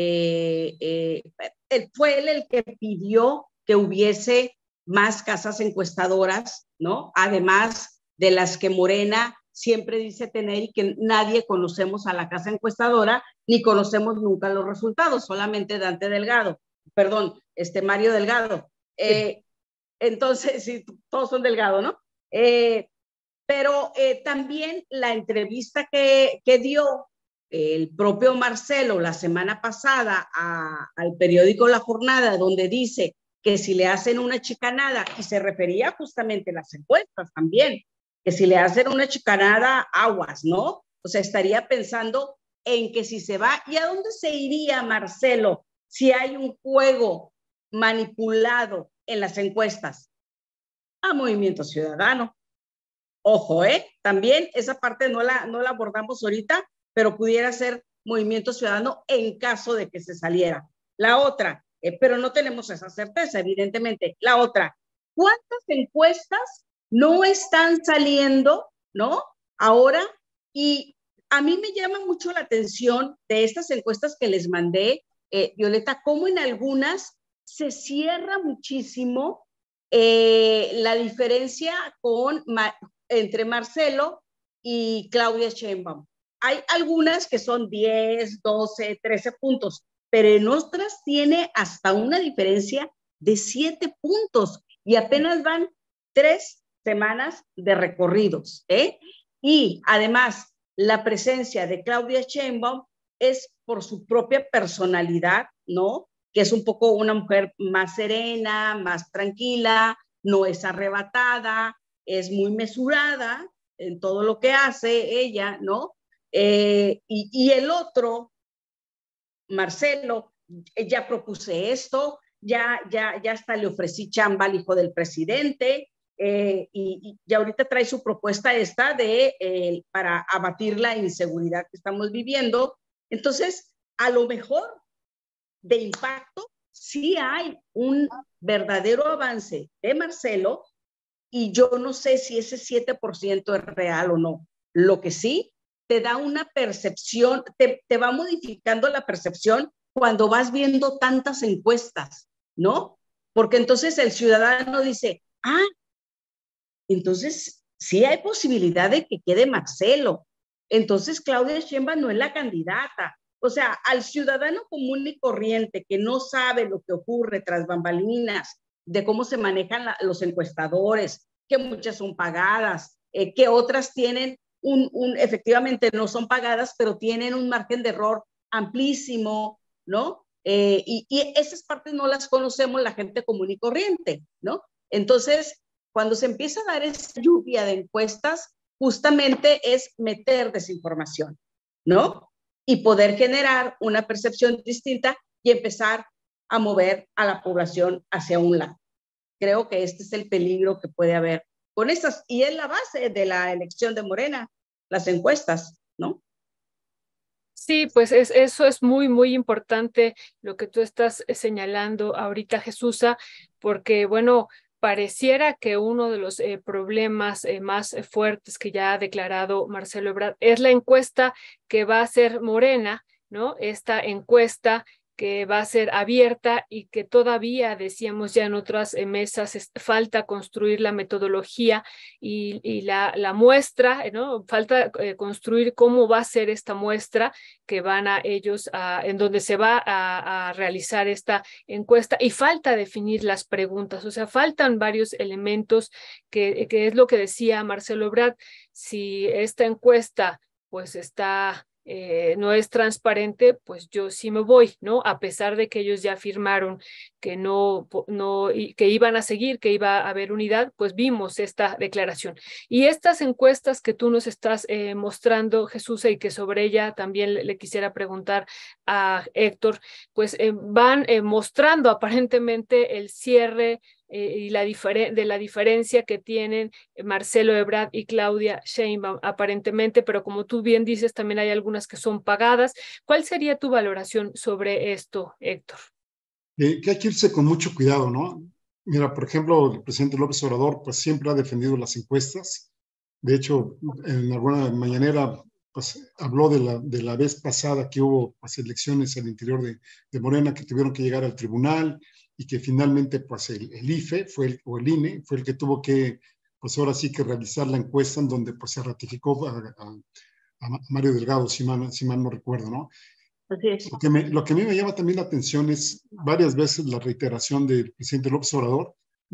S3: fue él el que pidió que hubiese más casas encuestadoras, ¿no? Además de las que Morena siempre dice tener y que nadie conocemos a la casa encuestadora ni conocemos nunca los resultados, solamente Mario Delgado. Entonces, sí, todos son Delgado, ¿no? Pero también la entrevista que dio el propio Marcelo la semana pasada al periódico La Jornada, donde dice que si le hacen una chicanada, y se refería justamente a las encuestas también, que si le hacen una chicanada, aguas, ¿no? O sea, estaría pensando en que si se va, ¿y a dónde se iría Marcelo si hay un juego manipulado en las encuestas? A Movimiento Ciudadano. Ojo, también esa parte no la abordamos ahorita, pero pudiera ser Movimiento Ciudadano en caso de que se saliera. La otra, pero no tenemos esa certeza, evidentemente. La otra, ¿cuántas encuestas no están saliendo, ¿no? Ahora, y a mí me llama mucho la atención de estas encuestas que les mandé, Violeta, cómo en algunas se cierra muchísimo la diferencia entre Marcelo y Claudia Sheinbaum. Hay algunas que son 10, 12, 13 puntos, pero en otras tiene hasta una diferencia de 7 puntos y apenas van 3 semanas de recorridos. Y además, la presencia de Claudia Sheinbaum es por su propia personalidad, ¿no? Que es un poco una mujer más serena, más tranquila, no es arrebatada, es muy mesurada en todo lo que hace ella, ¿no? Y el otro, Marcelo, ya propuse esto, ya hasta le ofrecí chamba al hijo del presidente, y ahorita trae su propuesta esta para abatir la inseguridad que estamos viviendo. Entonces, a lo mejor de impacto sí hay un verdadero avance de Marcelo, y yo no sé si ese 7% es real o no. Lo que sí te da una percepción, te va modificando la percepción cuando vas viendo tantas encuestas, ¿no? Porque entonces el ciudadano dice, entonces sí hay posibilidad de que quede Marcelo. Entonces Claudia Sheinbaum no es la candidata. O sea, al ciudadano común y corriente que no sabe lo que ocurre tras bambalinas, de cómo se manejan los encuestadores, que muchas son pagadas, que otras tienen efectivamente no son pagadas, pero tienen un margen de error amplísimo, ¿no? Y esas partes no las conocemos la gente común y corriente, ¿no? Entonces, cuando se empieza a dar esa lluvia de encuestas, justamente es meter desinformación, ¿no? Y poder generar una percepción distinta y empezar a mover a la población hacia un lado. Creo que este es el peligro que puede haber con estas, y es la base de la elección de Morena, las encuestas, ¿no?
S1: Sí, pues eso es muy, muy importante lo que tú estás señalando ahorita, Jesús, porque bueno, pareciera que uno de los problemas más fuertes que ya ha declarado Marcelo Ebrard es la encuesta que va a hacer Morena, ¿no? Esta encuesta que va a ser abierta y que todavía, decíamos ya en otras mesas, falta construir la metodología y la muestra, ¿no? Falta construir cómo va a ser esta muestra que van a ellos, en donde se va a realizar esta encuesta, y falta definir las preguntas, o sea, faltan varios elementos que es lo que decía Marcelo Ebrard. Si esta encuesta pues no es transparente, pues yo sí me voy, ¿no? A pesar de que ellos ya afirmaron que que iban a seguir, que iba a haber unidad, pues vimos esta declaración. Y estas encuestas que tú nos estás mostrando, Jesús, y que sobre ella también le quisiera preguntar a Héctor, pues van mostrando aparentemente el cierre y de la diferencia que tienen Marcelo Ebrard y Claudia Sheinbaum aparentemente, pero como tú bien dices, también hay algunas que son pagadas. ¿Cuál sería tu valoración sobre esto, Héctor?
S2: Que hay que irse con mucho cuidado, ¿no? Mira, por ejemplo, el presidente López Obrador pues siempre ha defendido las encuestas. De hecho, en alguna mañanera pues habló de la vez pasada que hubo pues, elecciones al interior de Morena que tuvieron que llegar al tribunal y que finalmente pues el IFE o el INE fue el que tuvo que pues ahora sí que realizar la encuesta en donde pues se ratificó a Mario Delgado, si mal no recuerdo, ¿no?
S3: Así es.
S2: Lo que a mí me llama también la atención es varias veces la reiteración del presidente López Obrador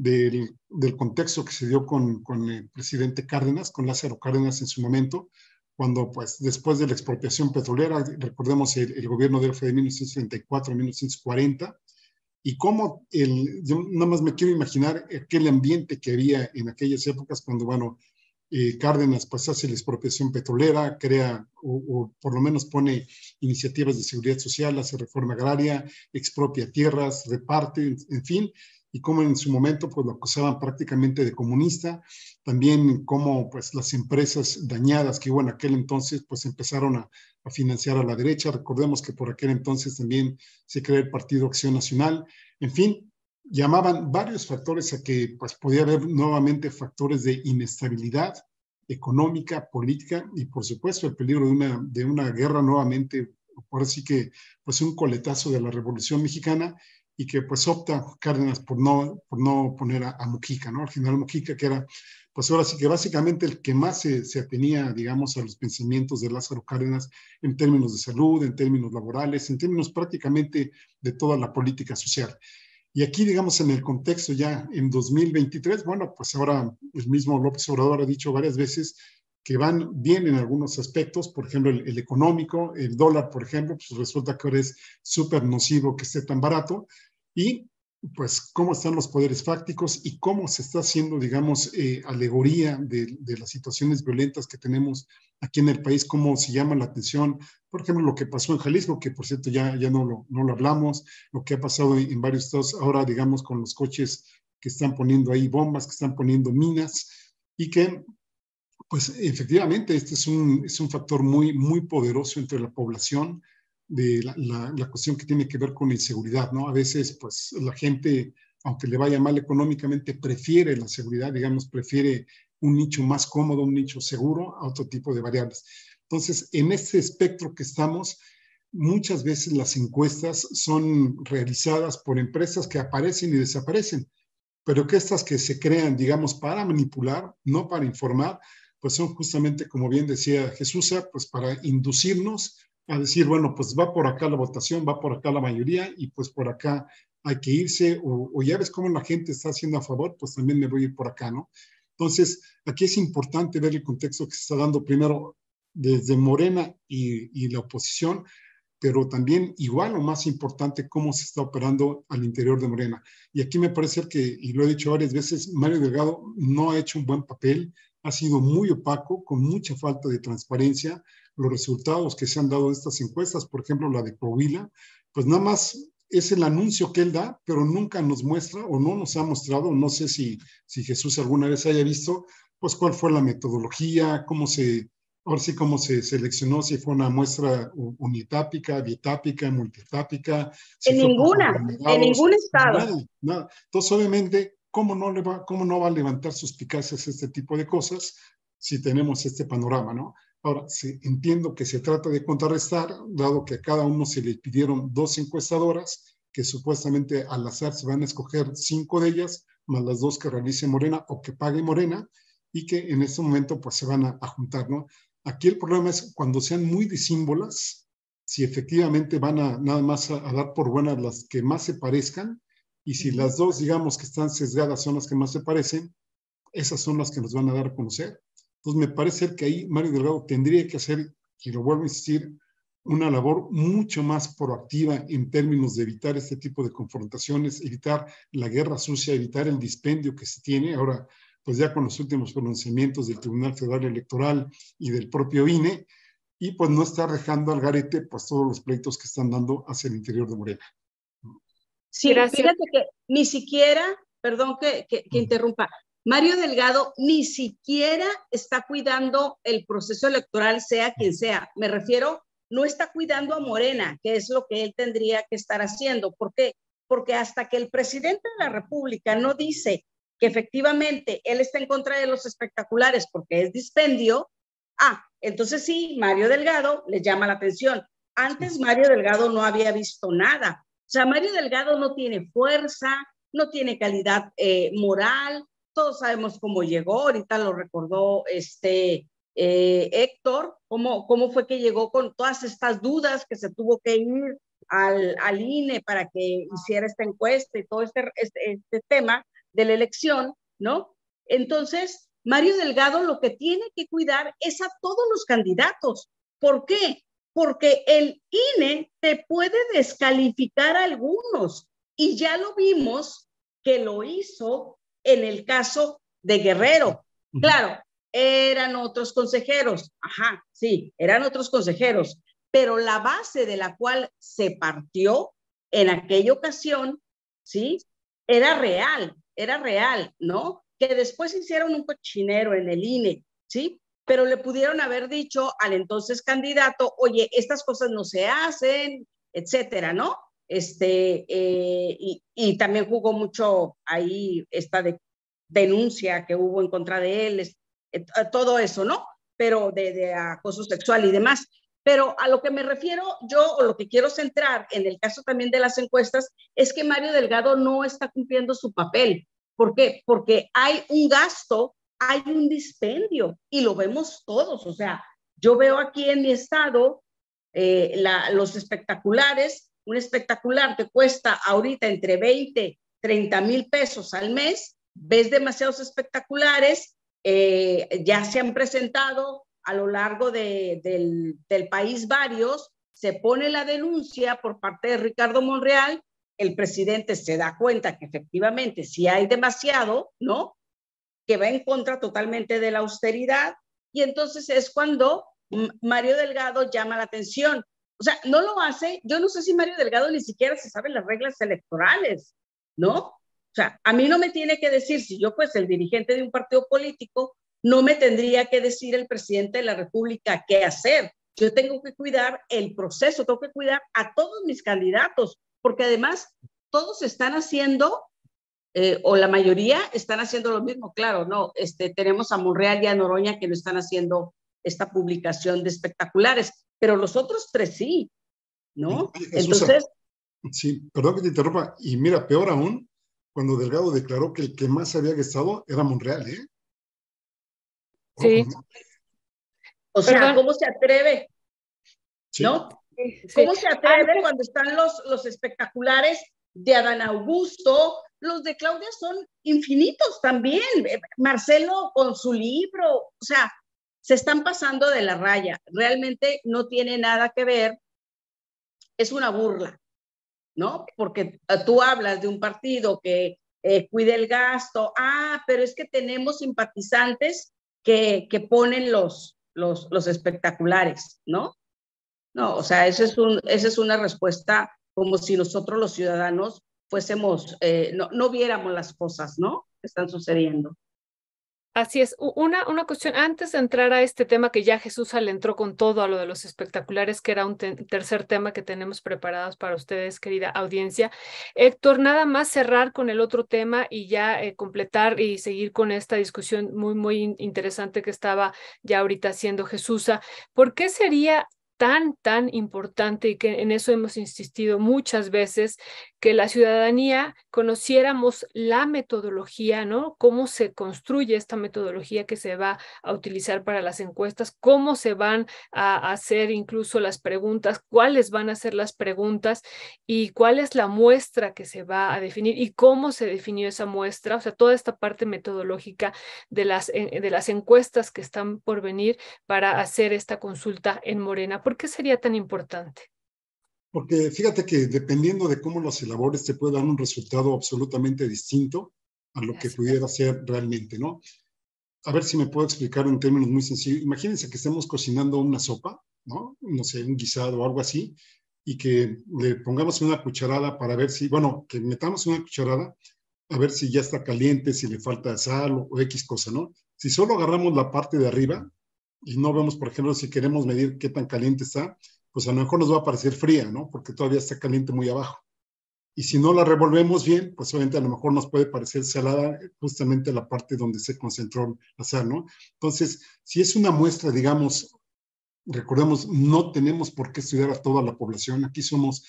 S2: del contexto que se dio con el presidente Cárdenas, con Lázaro Cárdenas en su momento, cuando pues después de la expropiación petrolera, recordemos el gobierno de él fue de 1934 a 1940, y cómo yo nada más me quiero imaginar aquel ambiente que había en aquellas épocas cuando, bueno, Cárdenas pues hace la expropiación petrolera, crea o por lo menos pone iniciativas de seguridad social, hace reforma agraria, expropia tierras, reparte, en fin, y como en su momento pues lo acusaban prácticamente de comunista, también como pues las empresas dañadas que hubo en aquel entonces pues empezaron a financiar a la derecha. Recordemos que por aquel entonces también se creó el Partido Acción Nacional, en fin, llamaban varios factores a que pues, podía haber nuevamente factores de inestabilidad económica, política y por supuesto el peligro de una guerra nuevamente, por así que pues un coletazo de la Revolución Mexicana y que pues opta Cárdenas por no poner a Mujica, ¿no? Al general Mujica, que era pues ahora sí que básicamente el que más se atenía, digamos, a los pensamientos de Lázaro Cárdenas en términos de salud, en términos laborales, en términos prácticamente de toda la política social. Y aquí, digamos, en el contexto ya en 2023, bueno, pues ahora el mismo López Obrador ha dicho varias veces que van bien en algunos aspectos, por ejemplo, el económico, el dólar, por ejemplo, pues resulta que ahora es súper nocivo que esté tan barato, y pues cómo están los poderes fácticos y cómo se está haciendo, digamos, alegoría de las situaciones violentas que tenemos aquí en el país, cómo se llama la atención, por ejemplo, lo que pasó en Jalisco, que por cierto ya no lo hablamos, lo que ha pasado en varios estados ahora, digamos, con los coches que están poniendo ahí bombas, que están poniendo minas, y que pues efectivamente este es un factor muy poderoso entre la población de la cuestión que tiene que ver con la inseguridad, ¿no? A veces pues la gente, aunque le vaya mal económicamente, prefiere la seguridad, digamos, prefiere un nicho más cómodo, un nicho seguro a otro tipo de variables. Entonces, en este espectro que estamos, muchas veces las encuestas son realizadas por empresas que aparecen y desaparecen, pero que estas que se crean, digamos, para manipular, no para informar, pues son justamente, como bien decía Jesús, pues para inducirnos a decir, bueno, pues va por acá la votación, va por acá la mayoría y pues por acá hay que irse, o ya ves cómo la gente está haciendo a favor, pues también me voy a ir por acá, ¿no? Entonces, aquí es importante ver el contexto que se está dando primero desde Morena y la oposición, pero también igual o más importante cómo se está operando al interior de Morena. Y aquí me parece que, y lo he dicho varias veces, Mario Delgado no ha hecho un buen papel, ha sido muy opaco, con mucha falta de transparencia. Los resultados que se han dado de estas encuestas, por ejemplo, la de Coahuila, pues nada más es el anuncio que él da, pero nunca nos muestra o no nos ha mostrado, no sé si Jesús alguna vez haya visto, pues cuál fue la metodología, ahora sí cómo se seleccionó, si fue una muestra unitápica, bitápica, multitápica, si
S3: En
S2: fue por
S3: ninguna, en ningún estado.
S2: nada. Entonces, obviamente, ¿cómo no va a levantar suspicacias este tipo de cosas si tenemos este panorama, ¿no? Ahora, sí, entiendo que se trata de contrarrestar, dado que a cada uno se le pidieron 2 encuestadoras, que supuestamente al azar se van a escoger 5 de ellas, más las 2 que realice Morena o que pague Morena, y que en este momento pues se van a juntar, ¿no? Aquí el problema es cuando sean muy disímbolas, si efectivamente van a nada más a dar por buenas las que más se parezcan, y si las 2, digamos, que están sesgadas son las que más se parecen, esas son las que nos van a dar a conocer. Entonces, me parece que ahí Mario Delgado tendría que hacer, y lo vuelvo a insistir, una labor mucho más proactiva en términos de evitar este tipo de confrontaciones, evitar la guerra sucia, evitar el dispendio que se tiene. Ahora, pues ya con los últimos pronunciamientos del Tribunal Federal Electoral y del propio INE, y pues no estar dejando al garete pues todos los pleitos que están dando hacia el interior de Morena.
S3: Sí,
S1: Gracias.
S3: fíjate que ni siquiera, perdón que interrumpa, Mario Delgado ni siquiera está cuidando el proceso electoral, sea quien sea. Me refiero, no está cuidando a Morena, que es lo que él tendría que estar haciendo. ¿Por qué? Porque hasta que el presidente de la República no dice que efectivamente él está en contra de los espectaculares porque es dispendio, entonces sí, Mario Delgado le llama la atención. Antes Mario Delgado no había visto nada. O sea, Mario Delgado no tiene fuerza, no tiene calidad moral. Todos sabemos cómo llegó, ahorita lo recordó Héctor, cómo fue que llegó con todas estas dudas, que se tuvo que ir al INE para que hiciera esta encuesta y todo este tema de la elección, ¿no? Entonces, Mario Delgado lo que tiene que cuidar es a todos los candidatos. ¿Por qué? Porque el INE te puede descalificar a algunos, y ya lo vimos que lo hizo en el caso de Guerrero. Claro, eran otros consejeros, sí, eran otros consejeros, pero la base de la cual se partió en aquella ocasión, ¿sí? Era real, ¿no? Que después hicieron un cochinero en el INE, ¿sí? Pero le pudieron haber dicho al entonces candidato, oye, estas cosas no se hacen, etcétera, ¿no? Y también jugó mucho ahí esta denuncia que hubo en contra de él, todo eso, ¿no? Pero de acoso sexual y demás. Pero a lo que me refiero yo, o lo que quiero centrar en el caso también de las encuestas, es que Mario Delgado no está cumpliendo su papel. ¿Por qué? Porque hay un gasto, hay un dispendio, y lo vemos todos. O sea, yo veo aquí en mi estado los espectaculares. Un espectacular te cuesta ahorita entre 20, 30 mil pesos al mes. Ves demasiados espectaculares, ya se han presentado a lo largo del país varios, se pone la denuncia por parte de Ricardo Monreal, el presidente se da cuenta que efectivamente si hay demasiado, ¿no? Que va en contra totalmente de la austeridad, y entonces es cuando Mario Delgado llama la atención. O sea, no lo hace, yo no sé si Mario Delgado ni siquiera se sabe las reglas electorales, ¿no? O sea, a mí no me tiene que decir, si yo fuese el dirigente de un partido político, no me tendría que decir el presidente de la República qué hacer. Yo tengo que cuidar el proceso, tengo que cuidar a todos mis candidatos, porque además todos están haciendo, o la mayoría están haciendo lo mismo. Claro, no, tenemos a Monreal y a Noroña que no están haciendo esta publicación de espectaculares, pero los otros 3 sí, ¿no? Entonces...
S2: Sí, perdón que te interrumpa, y mira, peor aún, cuando Delgado declaró que el que más había gastado era Monreal, ¿eh?
S1: Sí.
S3: O sea, ¿cómo se atreve?
S2: Sí.
S3: ¿No?
S1: Sí.
S3: ¿Cómo se atreve cuando están los espectaculares de Adán Augusto? Los de Claudia son infinitos también. Marcelo con su libro, o sea, se están pasando de la raya. Realmente no tiene nada que ver. Es una burla, ¿no? Porque tú hablas de un partido que cuide el gasto. Pero es que tenemos simpatizantes que ponen los espectaculares, ¿no? No, o sea, esa es una respuesta como si nosotros los ciudadanos fuésemos, no viéramos las cosas, ¿no? Que están sucediendo.
S1: Así es. Una cuestión, antes de entrar a este tema que ya Jesús le entró con todo a lo de los espectaculares, que era un tercer tema que tenemos preparados para ustedes, querida audiencia. Héctor, nada más cerrar con el otro tema y ya completar y seguir con esta discusión muy interesante que estaba ya ahorita haciendo Jesús. ¿Por qué sería tan importante, y que en eso hemos insistido muchas veces, que la ciudadanía conociéramos la metodología, ¿no? Cómo se construye esta metodología que se va a utilizar para las encuestas, cómo se van a hacer incluso las preguntas, cuáles van a ser las preguntas y cuál es la muestra que se va a definir y cómo se definió esa muestra, o sea, toda esta parte metodológica de las encuestas que están por venir para hacer esta consulta en Morena. ¿Por qué sería tan importante?
S2: Porque fíjate que dependiendo de cómo los elabores, te puede dar un resultado absolutamente distinto a lo que pudiera ser realmente, ¿no? A ver si me puedo explicar en términos muy sencillos. Imagínense que estemos cocinando una sopa, ¿no? No sé, un guisado o algo así, y que le pongamos una cucharada para ver si, bueno, que metamos una cucharada a ver si ya está caliente, si le falta sal o X cosa, ¿no? Si solo agarramos la parte de arriba y no vemos, por ejemplo, si queremos medir qué tan caliente está, pues a lo mejor nos va a parecer fría, ¿no? Porque todavía está caliente muy abajo. Y si no la revolvemos bien, pues obviamente a lo mejor nos puede parecer salada justamente la parte donde se concentró la sal, ¿no? Entonces, si es una muestra, digamos, recordemos, no tenemos por qué estudiar a toda la población. Aquí somos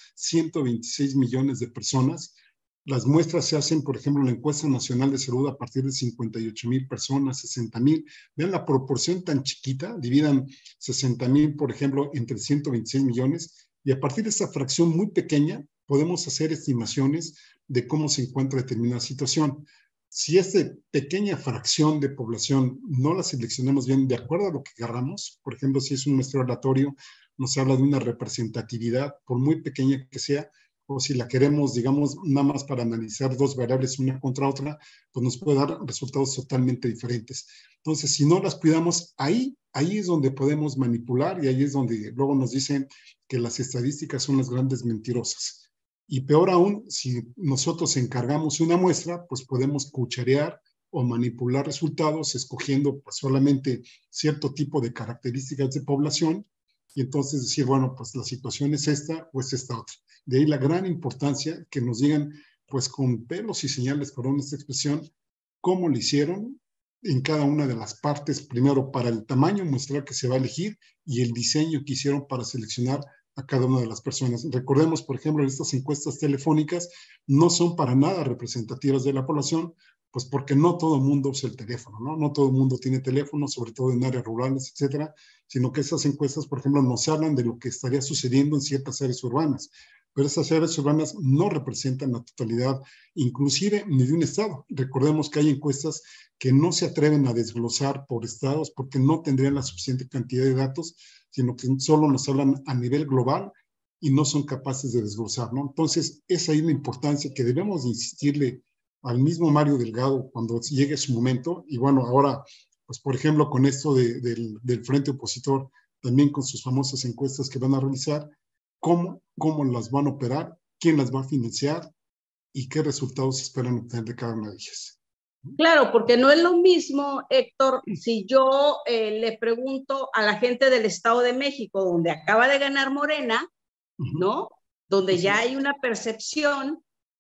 S2: 126 millones de personas. Las muestras se hacen, por ejemplo, en la encuesta nacional de salud a partir de 58,000 personas, 60,000. Vean la proporción tan chiquita, dividan 60,000, por ejemplo, entre 126 millones, y a partir de esa fracción muy pequeña podemos hacer estimaciones de cómo se encuentra determinada situación. Si esta pequeña fracción de población no la seleccionamos bien de acuerdo a lo que agarramos, por ejemplo, si es un muestreo aleatorio, nos habla de una representatividad, por muy pequeña que sea, o si la queremos, digamos, nada más para analizar dos variables una contra otra, pues nos puede dar resultados totalmente diferentes. Entonces, si no las cuidamos, ahí es donde podemos manipular y ahí es donde luego nos dicen que las estadísticas son las grandes mentirosas. Y peor aún, si nosotros encargamos una muestra, pues podemos cucharear o manipular resultados escogiendo pues, solamente cierto tipo de características de población y entonces decir, bueno, pues la situación es esta o es esta otra. De ahí la gran importancia que nos digan, pues con pelos y señales, perdón esta expresión, cómo lo hicieron en cada una de las partes, primero para el tamaño muestral que se va a elegir y el diseño que hicieron para seleccionar a cada una de las personas. Recordemos, por ejemplo, estas encuestas telefónicas no son para nada representativas de la población, pues porque no todo el mundo usa el teléfono, ¿no? No todo el mundo tiene teléfono, sobre todo en áreas rurales, etcétera, sino que esas encuestas, por ejemplo, nos hablan de lo que estaría sucediendo en ciertas áreas urbanas, pero esas áreas urbanas no representan la totalidad, inclusive ni de un estado. Recordemos que hay encuestas que no se atreven a desglosar por estados porque no tendrían la suficiente cantidad de datos, sino que solo nos hablan a nivel global y no son capaces de desglosar, ¿no? Entonces, esa es la importancia que debemos de insistirle al mismo Mario Delgado cuando llegue su momento. Y bueno, ahora, pues por ejemplo, con esto del Frente Opositor, también con sus famosas encuestas que van a realizar, cómo las van a operar, quién las va a financiar y qué resultados esperan obtener de cada una de ellas.
S3: Claro, porque no es lo mismo, Héctor, si yo le pregunto a la gente del Estado de México, donde acaba de ganar Morena, ¿no? Donde ya hay una percepción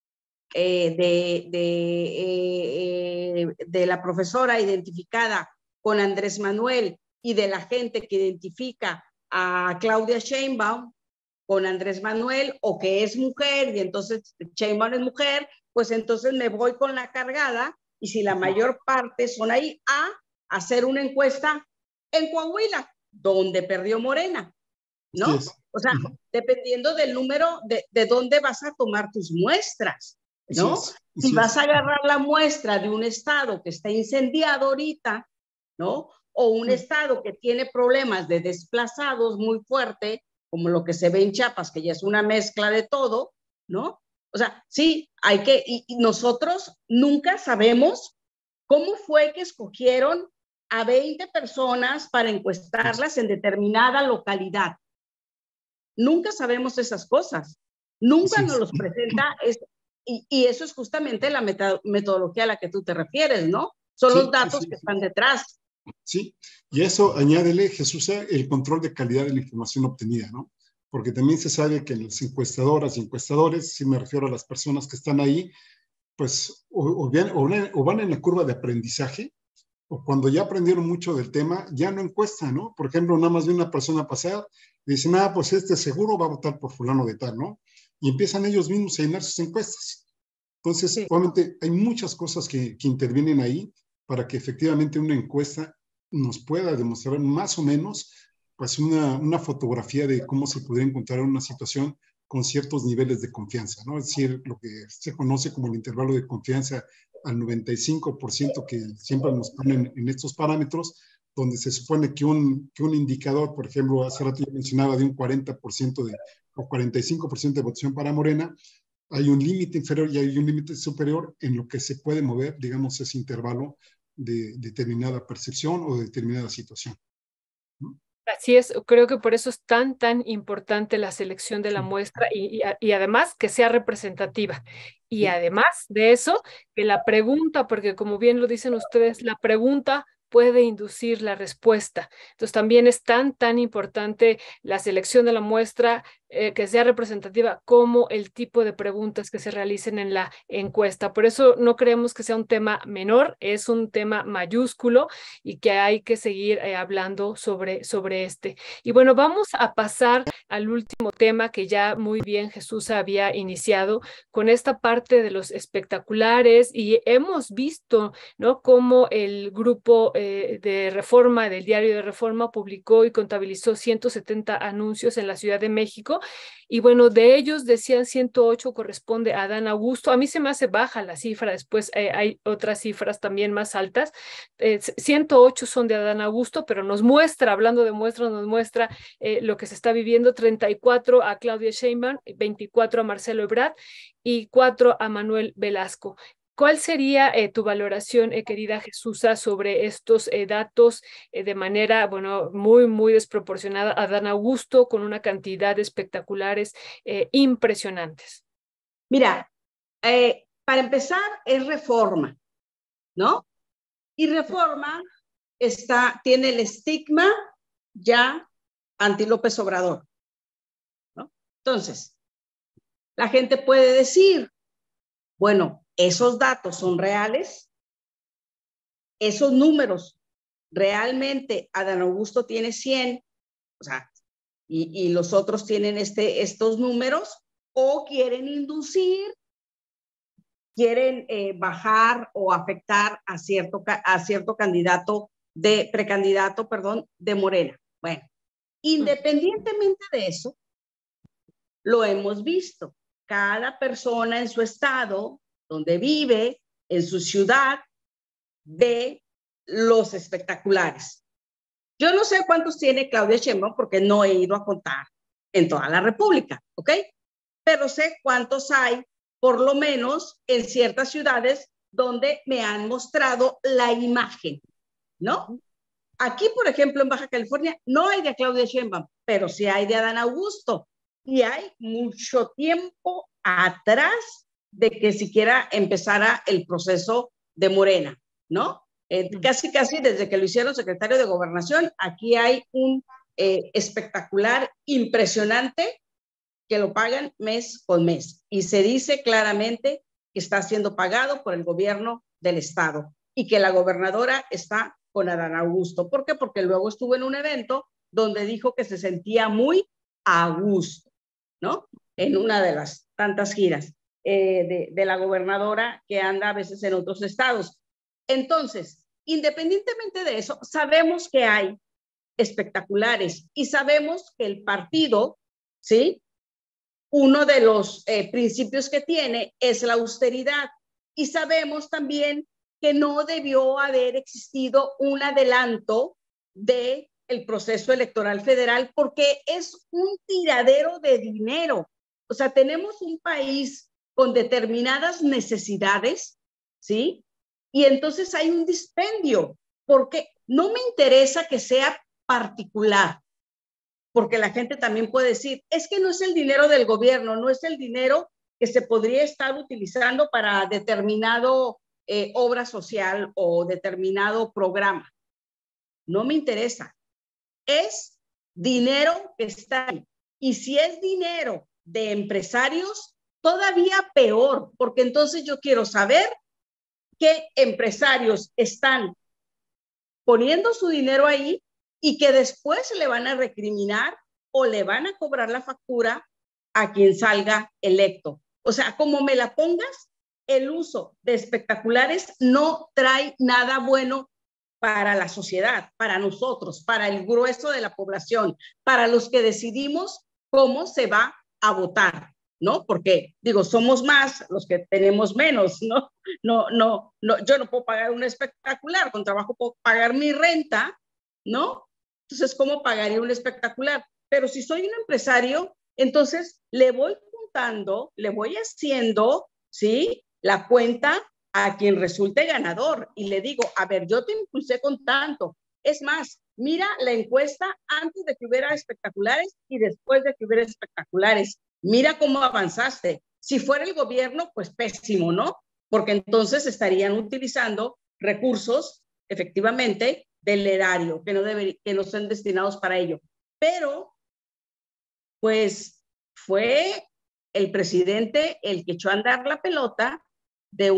S3: de la profesora identificada con Andrés Manuel y de la gente que identifica a Claudia Sheinbaum con Andrés Manuel o que es mujer y entonces Sheinbaum es mujer, pues entonces me voy con la cargada y si la mayor parte son ahí a hacer una encuesta en Coahuila, donde perdió Morena, ¿no? O sea, dependiendo del número de dónde vas a tomar tus muestras, ¿no? Si vas a agarrar la muestra de un estado que está incendiado ahorita, ¿no? O un estado que tiene problemas de desplazados muy fuerte, como lo que se ve en Chiapas, que ya es una mezcla de todo, ¿no? O sea, sí, hay que, y nosotros nunca sabemos cómo fue que escogieron a 20 personas para encuestarlas en determinada localidad. Nunca sabemos esas cosas. Nunca nos los presenta, y eso es justamente la metodología a la que tú te refieres, ¿no? son los datos que están detrás.
S2: Sí, y eso añádele, Jesús, el control de calidad de la información obtenida, ¿no? Porque también se sabe que las encuestadoras y encuestadores, si me refiero a las personas que están ahí, pues o van en la curva de aprendizaje, o cuando ya aprendieron mucho del tema, ya no encuestan, ¿no? Por ejemplo, nada más de una persona pasar, dicen, pues este seguro va a votar por fulano de tal, ¿no? Y empiezan ellos mismos a llenar sus encuestas. Entonces, sí, obviamente hay muchas cosas que intervienen ahí para que efectivamente una encuesta nos pueda demostrar más o menos pues una fotografía de cómo se podría encontrar una situación con ciertos niveles de confianza, ¿no? Es decir, lo que se conoce como el intervalo de confianza al 95% que siempre nos ponen en estos parámetros, donde se supone que un indicador, por ejemplo, hace rato yo mencionaba de un 40% o 45% de votación para Morena, hay un límite inferior y hay un límite superior en lo que se puede mover, digamos, ese intervalo de determinada percepción o de determinada situación.
S1: ¿No? Así es, creo que por eso es tan importante la selección de la muestra y además que sea representativa. Y además de eso, que la pregunta, porque como bien lo dicen ustedes, la pregunta puede inducir la respuesta. Entonces también es tan importante la selección de la muestra, que sea representativa, como el tipo de preguntas que se realicen en la encuesta. Por eso no creemos que sea un tema menor, es un tema mayúsculo y que hay que seguir hablando sobre este. Y bueno, vamos a pasar al último tema que ya muy bien Jesús había iniciado con esta parte de los espectaculares, y hemos visto, ¿no?, cómo el grupo de Reforma, del diario de Reforma, publicó y contabilizó 170 anuncios en la Ciudad de México, y bueno, de ellos decían 108 corresponde a Adán Augusto. A mí se me hace baja la cifra, después hay otras cifras también más altas. 108 son de Adán Augusto, pero nos muestra, hablando de muestras, nos muestra lo que se está viviendo: 34 a Claudia Sheinbaum, 24 a Marcelo Ebrard y 4 a Manuel Velasco. ¿Cuál sería tu valoración, querida Jesusa, sobre estos datos de manera, bueno, muy desproporcionada? Adán Augusto con una cantidad de espectaculares impresionantes.
S3: Mira, para empezar es Reforma, ¿no? Y Reforma tiene el estigma ya anti López Obrador, ¿no? Entonces, la gente puede decir, bueno, esos datos son reales, esos números, realmente Adán Augusto tiene 100, o sea, y los otros tienen estos números, o quieren inducir, quieren bajar o afectar a cierto candidato precandidato de Morena. Bueno, independientemente de eso, lo hemos visto. Cada persona en su estado, donde vive, en su ciudad, ve los espectaculares. Yo no sé cuántos tiene Claudia Sheinbaum porque no he ido a contar en toda la República, ¿ok? Pero sé cuántos hay, por lo menos en ciertas ciudades donde me han mostrado la imagen, ¿no? Aquí, por ejemplo, en Baja California, no hay de Claudia Sheinbaum, pero sí hay de Adán Augusto. Y hay mucho tiempo atrás de que siquiera empezara el proceso de Morena, ¿no? Casi desde que lo hicieron secretario de Gobernación, aquí hay un espectacular impresionante que lo pagan mes con mes. Y se dice claramente que está siendo pagado por el gobierno del estado y que la gobernadora está con Adán Augusto. ¿Por qué? Porque luego estuvo en un evento donde dijo que se sentía muy a gusto, ¿no? En una de las tantas giras de la gobernadora que anda a veces en otros estados. Entonces, independientemente de eso, sabemos que hay espectaculares y sabemos que el partido, ¿sí?, uno de los principios que tiene es la austeridad, y sabemos también que no debió haber existido un adelanto del proceso electoral federal porque es un tiradero de dinero. O sea, tenemos un país con determinadas necesidades, ¿sí? Y entonces hay un dispendio, porque no me interesa que sea particular, porque la gente también puede decir, es que no es el dinero del gobierno, no es el dinero que se podría estar utilizando para determinado obra social o determinado programa. No me interesa. Es dinero que está ahí. Y si es dinero de empresarios, todavía peor, porque entonces yo quiero saber qué empresarios están poniendo su dinero ahí y que después le van a recriminar o le van a cobrar la factura a quien salga electo. O sea, como me la pongas, el uso de espectaculares no trae nada bueno para la sociedad, para nosotros, para el grueso de la población, para los que decidimos cómo se va a votar, ¿no? Porque, digo, somos más los que tenemos menos, ¿no? No, yo no puedo pagar un espectacular, con trabajo puedo pagar mi renta, ¿no? Entonces, ¿cómo pagaría un espectacular? Pero si soy un empresario, entonces le voy juntando, le voy haciendo, ¿sí? La cuenta a quien resulte ganador y le digo, a ver, yo te impulsé con tanto. Es más, mira la encuesta antes de que hubiera espectaculares y después de que hubiera espectaculares. Mira cómo avanzaste. Si fuera el gobierno, pues pésimo, ¿no? Porque entonces estarían utilizando recursos, efectivamente, del erario, que no son destinados para ello. Pero, pues, fue el presidente el que echó a andar la pelota de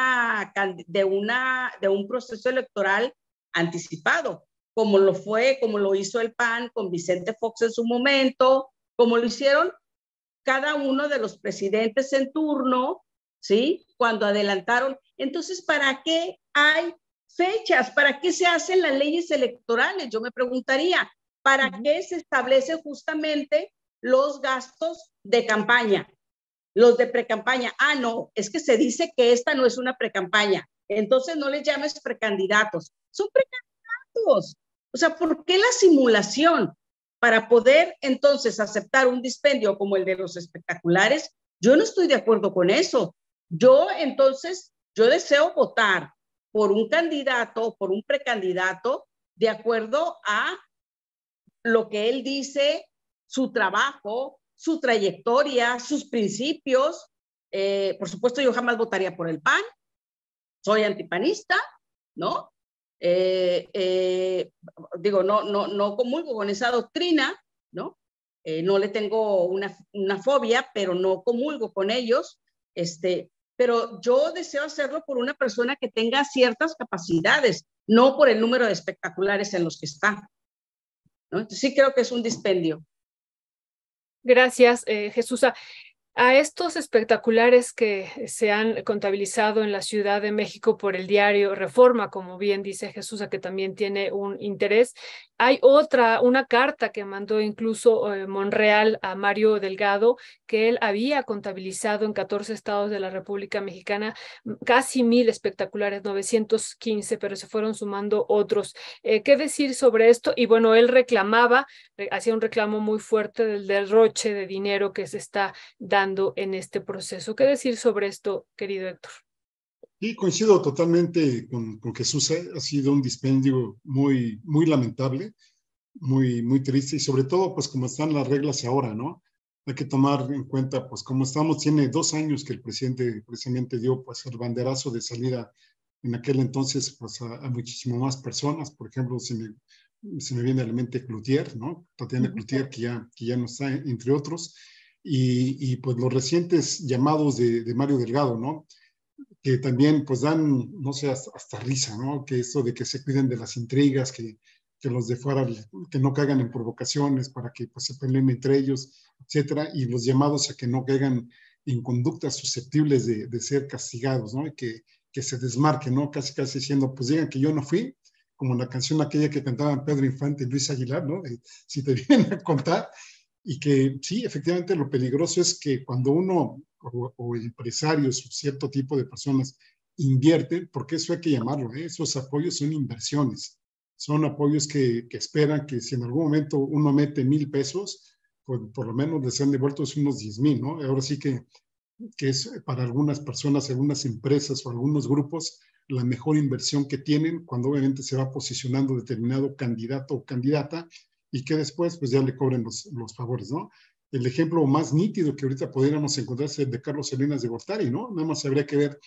S3: un proceso electoral anticipado, como lo hizo el PAN con Vicente Fox en su momento, como lo hicieron cada uno de los presidentes en turno, ¿sí? Cuando adelantaron. Entonces, ¿para qué hay fechas? ¿Para qué se hacen las leyes electorales? Yo me preguntaría, ¿para qué se establecen justamente los gastos de campaña? Los de precampaña, no, es que se dice que esta no es una precampaña, entonces no les llames precandidatos, son precandidatos. O sea, ¿por qué la simulación? Para poder entonces aceptar un dispendio como el de los espectaculares, yo no estoy de acuerdo con eso. Yo deseo votar por un candidato o por un precandidato de acuerdo a lo que él dice, su trabajo, su trayectoria, sus principios. Por supuesto, yo jamás votaría por el PAN, soy antipanista, ¿no? Digo, no comulgo con esa doctrina, ¿no? No le tengo una fobia, pero no comulgo con ellos, pero yo deseo hacerlo por una persona que tenga ciertas capacidades, no por el número de espectaculares en los que está, ¿no? Entonces sí creo que es un dispendio.
S1: Gracias, Jesús. A estos espectaculares que se han contabilizado en la Ciudad de México por el diario Reforma, como bien dice Jesús, a que también tiene un interés, hay una carta que mandó incluso Monreal a Mario Delgado, que él había contabilizado en 14 estados de la República Mexicana casi 1,000 espectaculares, 915, pero se fueron sumando otros. ¿Qué decir sobre esto? Y bueno, él hacía un reclamo muy fuerte del derroche de dinero que se está dando en este proceso. ¿Qué decir sobre esto, querido Héctor?
S2: Sí, coincido totalmente con Jesús. Ha sido un dispendio muy, muy lamentable, muy, muy triste y sobre todo, pues como están las reglas ahora, ¿no? Hay que tomar en cuenta, pues como estamos, tiene 2 años que el presidente precisamente dio pues el banderazo de salida en aquel entonces pues a muchísimo más personas. Por ejemplo, se me viene a la mente Cloutier, ¿no? Tatiana Cloutier, que ya no está, entre otros. Y pues los recientes llamados de Mario Delgado, ¿no? Que también pues dan, no sé, hasta risa, ¿no? Que esto de que se cuiden de las intrigas, que los de fuera, que no caigan en provocaciones para que pues se peleen entre ellos, etcétera, y los llamados a que no caigan en conductas susceptibles de ser castigados, ¿no? Y que se desmarquen, ¿no? Casi diciendo, pues digan que yo no fui, como la canción aquella que cantaban Pedro Infante y Luis Aguilar, ¿no? Si te vienen a contar. Y que sí, efectivamente lo peligroso es que cuando uno o empresarios o cierto tipo de personas invierten, porque eso hay que llamarlo, esos apoyos son inversiones, son apoyos que esperan que si en algún momento uno mete 1,000 pesos, pues por lo menos les han devueltos unos 10,000, ¿no? Ahora sí que es para algunas personas, algunas empresas o algunos grupos la mejor inversión que tienen cuando obviamente se va posicionando determinado candidato o candidata y que después pues ya le cobren los favores, ¿no? El ejemplo más nítido que ahorita pudiéramos encontrar es el de Carlos Salinas de Gortari, ¿no? Nada más habría que ver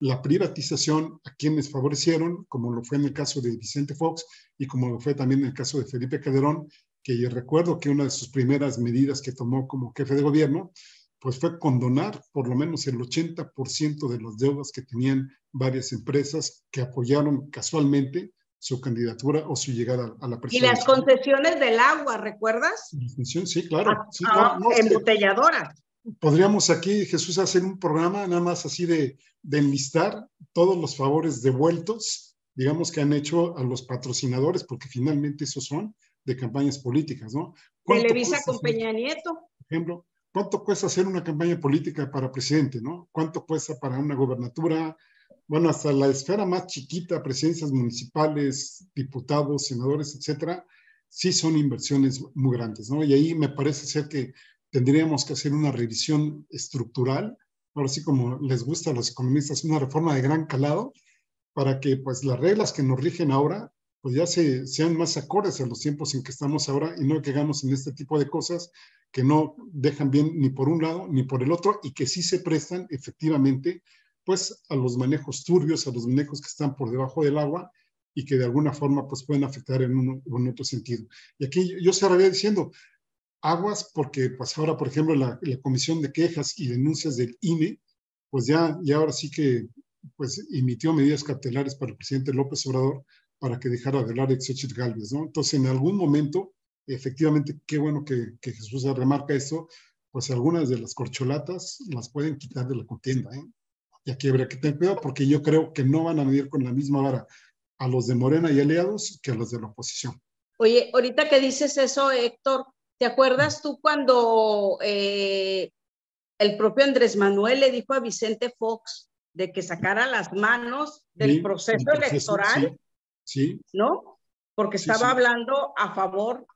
S2: la privatización a quienes favorecieron, como lo fue en el caso de Vicente Fox y como lo fue también en el caso de Felipe Calderón, que yo recuerdo que una de sus primeras medidas que tomó como jefe de gobierno, pues fue condonar por lo menos el 80% de las deudas que tenían varias empresas que apoyaron casualmente su candidatura o su llegada a la
S3: Y las
S2: presidencia.
S3: concesiones del agua, ¿recuerdas?
S2: Sí, claro. Sí, no, no,
S3: embotelladoras.
S2: Podríamos aquí, Jesús, hacer un programa nada más así de enlistar todos los favores devueltos, digamos, que han hecho a los patrocinadores, porque finalmente esos son de campañas políticas, ¿no?
S3: Televisa con Peña Nieto.
S2: Por ejemplo, ¿cuánto cuesta hacer una campaña política para presidente, no? ¿Cuánto cuesta para una gobernatura? Bueno, hasta la esfera más chiquita, presidencias municipales, diputados, senadores, etcétera, sí son inversiones muy grandes, ¿no? Y ahí me parece ser que tendríamos que hacer una revisión estructural, ahora sí como les gusta a los economistas, una reforma de gran calado, para que pues las reglas que nos rigen ahora pues ya sean más acordes a los tiempos en que estamos ahora y no caigamos en este tipo de cosas que no dejan bien ni por un lado ni por el otro y que sí se prestan efectivamente pues a los manejos turbios, a los manejos que están por debajo del agua y que de alguna forma pues pueden afectar en uno o en otro sentido. Y aquí yo cerraría diciendo, aguas porque pues ahora, por ejemplo, la Comisión de Quejas y Denuncias del INE, pues ya ahora sí que pues emitió medidas cautelares para el presidente López Obrador para que dejara de hablar de Xochitl Gálvez, ¿no? Entonces, en algún momento, efectivamente, qué bueno que Jesús remarca esto, pues algunas de las corcholatas las pueden quitar de la contienda, ¿eh? Y aquí habrá que tener cuidado porque yo creo que no van a medir con la misma vara a los de Morena y aliados que a los de la oposición.
S3: Oye, ahorita que dices eso, Héctor, ¿te acuerdas tú cuando el propio Andrés Manuel le dijo a Vicente Fox de que sacara las manos del proceso electoral?
S2: Sí.
S3: ¿No? Porque estaba hablando a favor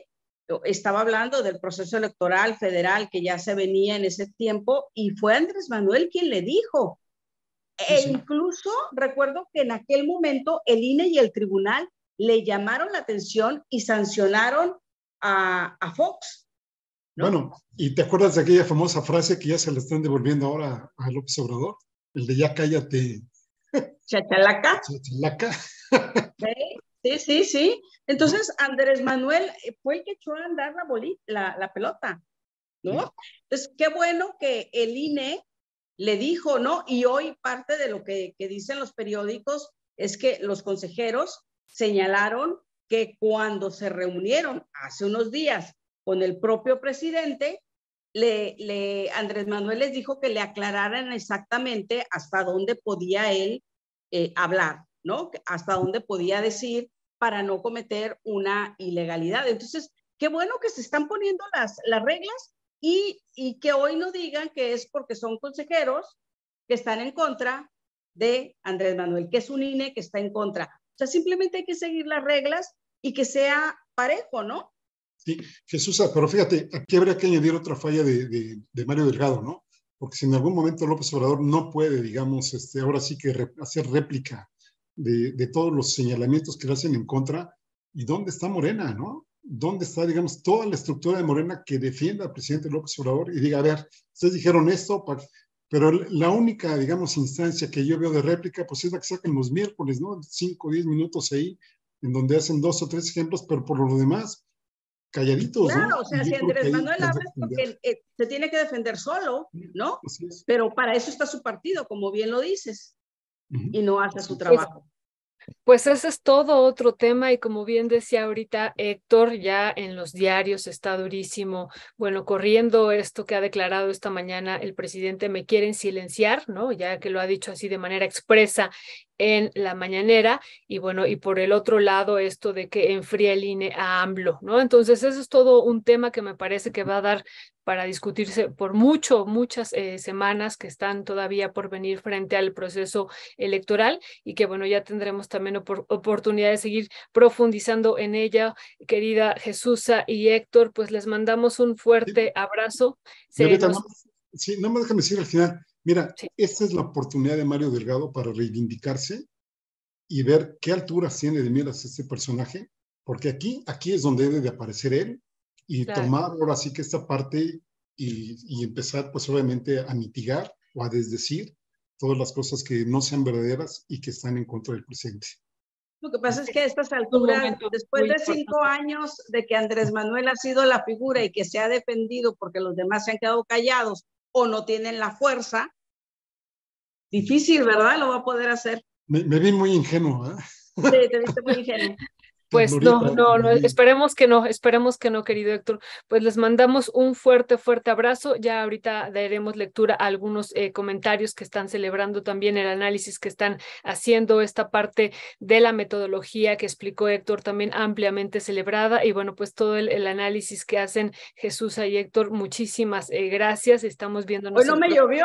S3: estaba hablando del proceso electoral federal que ya se venía en ese tiempo y fue Andrés Manuel quien le dijo. Incluso recuerdo que en aquel momento el INE y el tribunal le llamaron la atención y sancionaron a Fox, ¿no?
S2: Bueno, ¿y te acuerdas de aquella famosa frase que ya se le están devolviendo ahora a López Obrador? El de ya cállate.
S3: Chachalaca.
S2: Chachalaca.
S3: Sí. Entonces, Andrés Manuel fue el que echó a andar la pelota, ¿no? Entonces, qué bueno que el INE le dijo, ¿no? Y hoy parte de lo que dicen los periódicos es que los consejeros señalaron que cuando se reunieron hace unos días con el propio presidente, Andrés Manuel les dijo que le aclararan exactamente hasta dónde podía él hablar, ¿no? Hasta dónde podía decir para no cometer una ilegalidad. Entonces, qué bueno que se están poniendo las reglas y que hoy no digan que es porque son consejeros que están en contra de Andrés Manuel, que es un INE que está en contra. O sea, simplemente hay que seguir las reglas y que sea parejo, ¿no?
S2: Sí, Jesús, pero fíjate, aquí habría que añadir otra falla de Mario Delgado, ¿no? Porque si en algún momento López Obrador no puede, digamos, ahora sí que hacer réplica de todos los señalamientos que le hacen en contra, ¿y dónde está Morena, no? ¿Dónde está, digamos, toda la estructura de Morena que defienda al presidente López Obrador y diga, a ver, ustedes dijeron esto, pero la única, digamos, instancia que yo veo de réplica, pues es la que sacan los miércoles, ¿no? 5 o 10 minutos ahí, en donde hacen 2 o 3 ejemplos, pero por lo demás, calladitos,
S3: claro,
S2: ¿no?
S3: o sea, si Andrés Manuel habla es porque se tiene que defender solo, ¿no? Pero para eso está su partido, como bien lo dices, y no hace su trabajo.
S1: Pues ese es todo otro tema y como bien decía ahorita Héctor, ya en los diarios está durísimo, bueno, corriendo esto que ha declarado esta mañana el presidente, me quieren silenciar, ¿no? Ya que lo ha dicho así de manera expresa en la mañanera y bueno, y por el otro lado esto de que enfría el INE a AMLO, ¿no? Entonces eso es todo un tema que me parece que va a dar para discutirse por muchas semanas que están todavía por venir frente al proceso electoral y que bueno, ya tendremos también oportunidad de seguir profundizando en ella. Querida Jesusa y Héctor, pues les mandamos un fuerte abrazo.
S2: No me dejan decir al final, mira, esta es la oportunidad de Mario Delgado para reivindicarse y ver qué alturas tiene de miras este personaje, porque aquí es donde debe de aparecer él y tomar ahora sí que esta parte y empezar pues obviamente a mitigar o a desdecir todas las cosas que no sean verdaderas y que están en contra del presidente.
S3: Lo que pasa es que a estas alturas, después de 5 años de que Andrés Manuel ha sido la figura y que se ha defendido porque los demás se han quedado callados o no tienen la fuerza, difícil, ¿verdad? Lo va a poder hacer.
S2: Me vi muy ingenuo, ¿eh?
S3: Sí, te viste muy ingenuo.
S1: Pues no, esperemos que no, querido Héctor. Pues les mandamos un fuerte abrazo. Ya ahorita daremos lectura a algunos comentarios que están celebrando también el análisis que están haciendo, esta parte de la metodología que explicó Héctor también ampliamente celebrada. Y bueno, pues todo el análisis que hacen Jesús y Héctor, muchísimas gracias. Estamos viéndonos.
S3: Hoy no me llovió.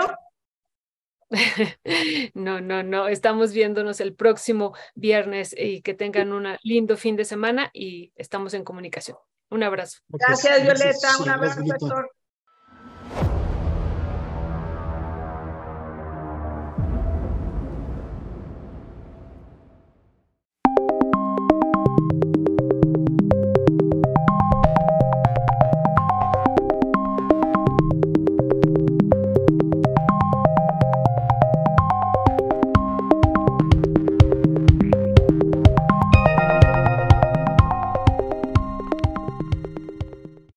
S1: No, estamos viéndonos el próximo viernes y que tengan un lindo fin de semana y estamos en comunicación. Un abrazo.
S3: Gracias, Violeta. Un abrazo, Héctor.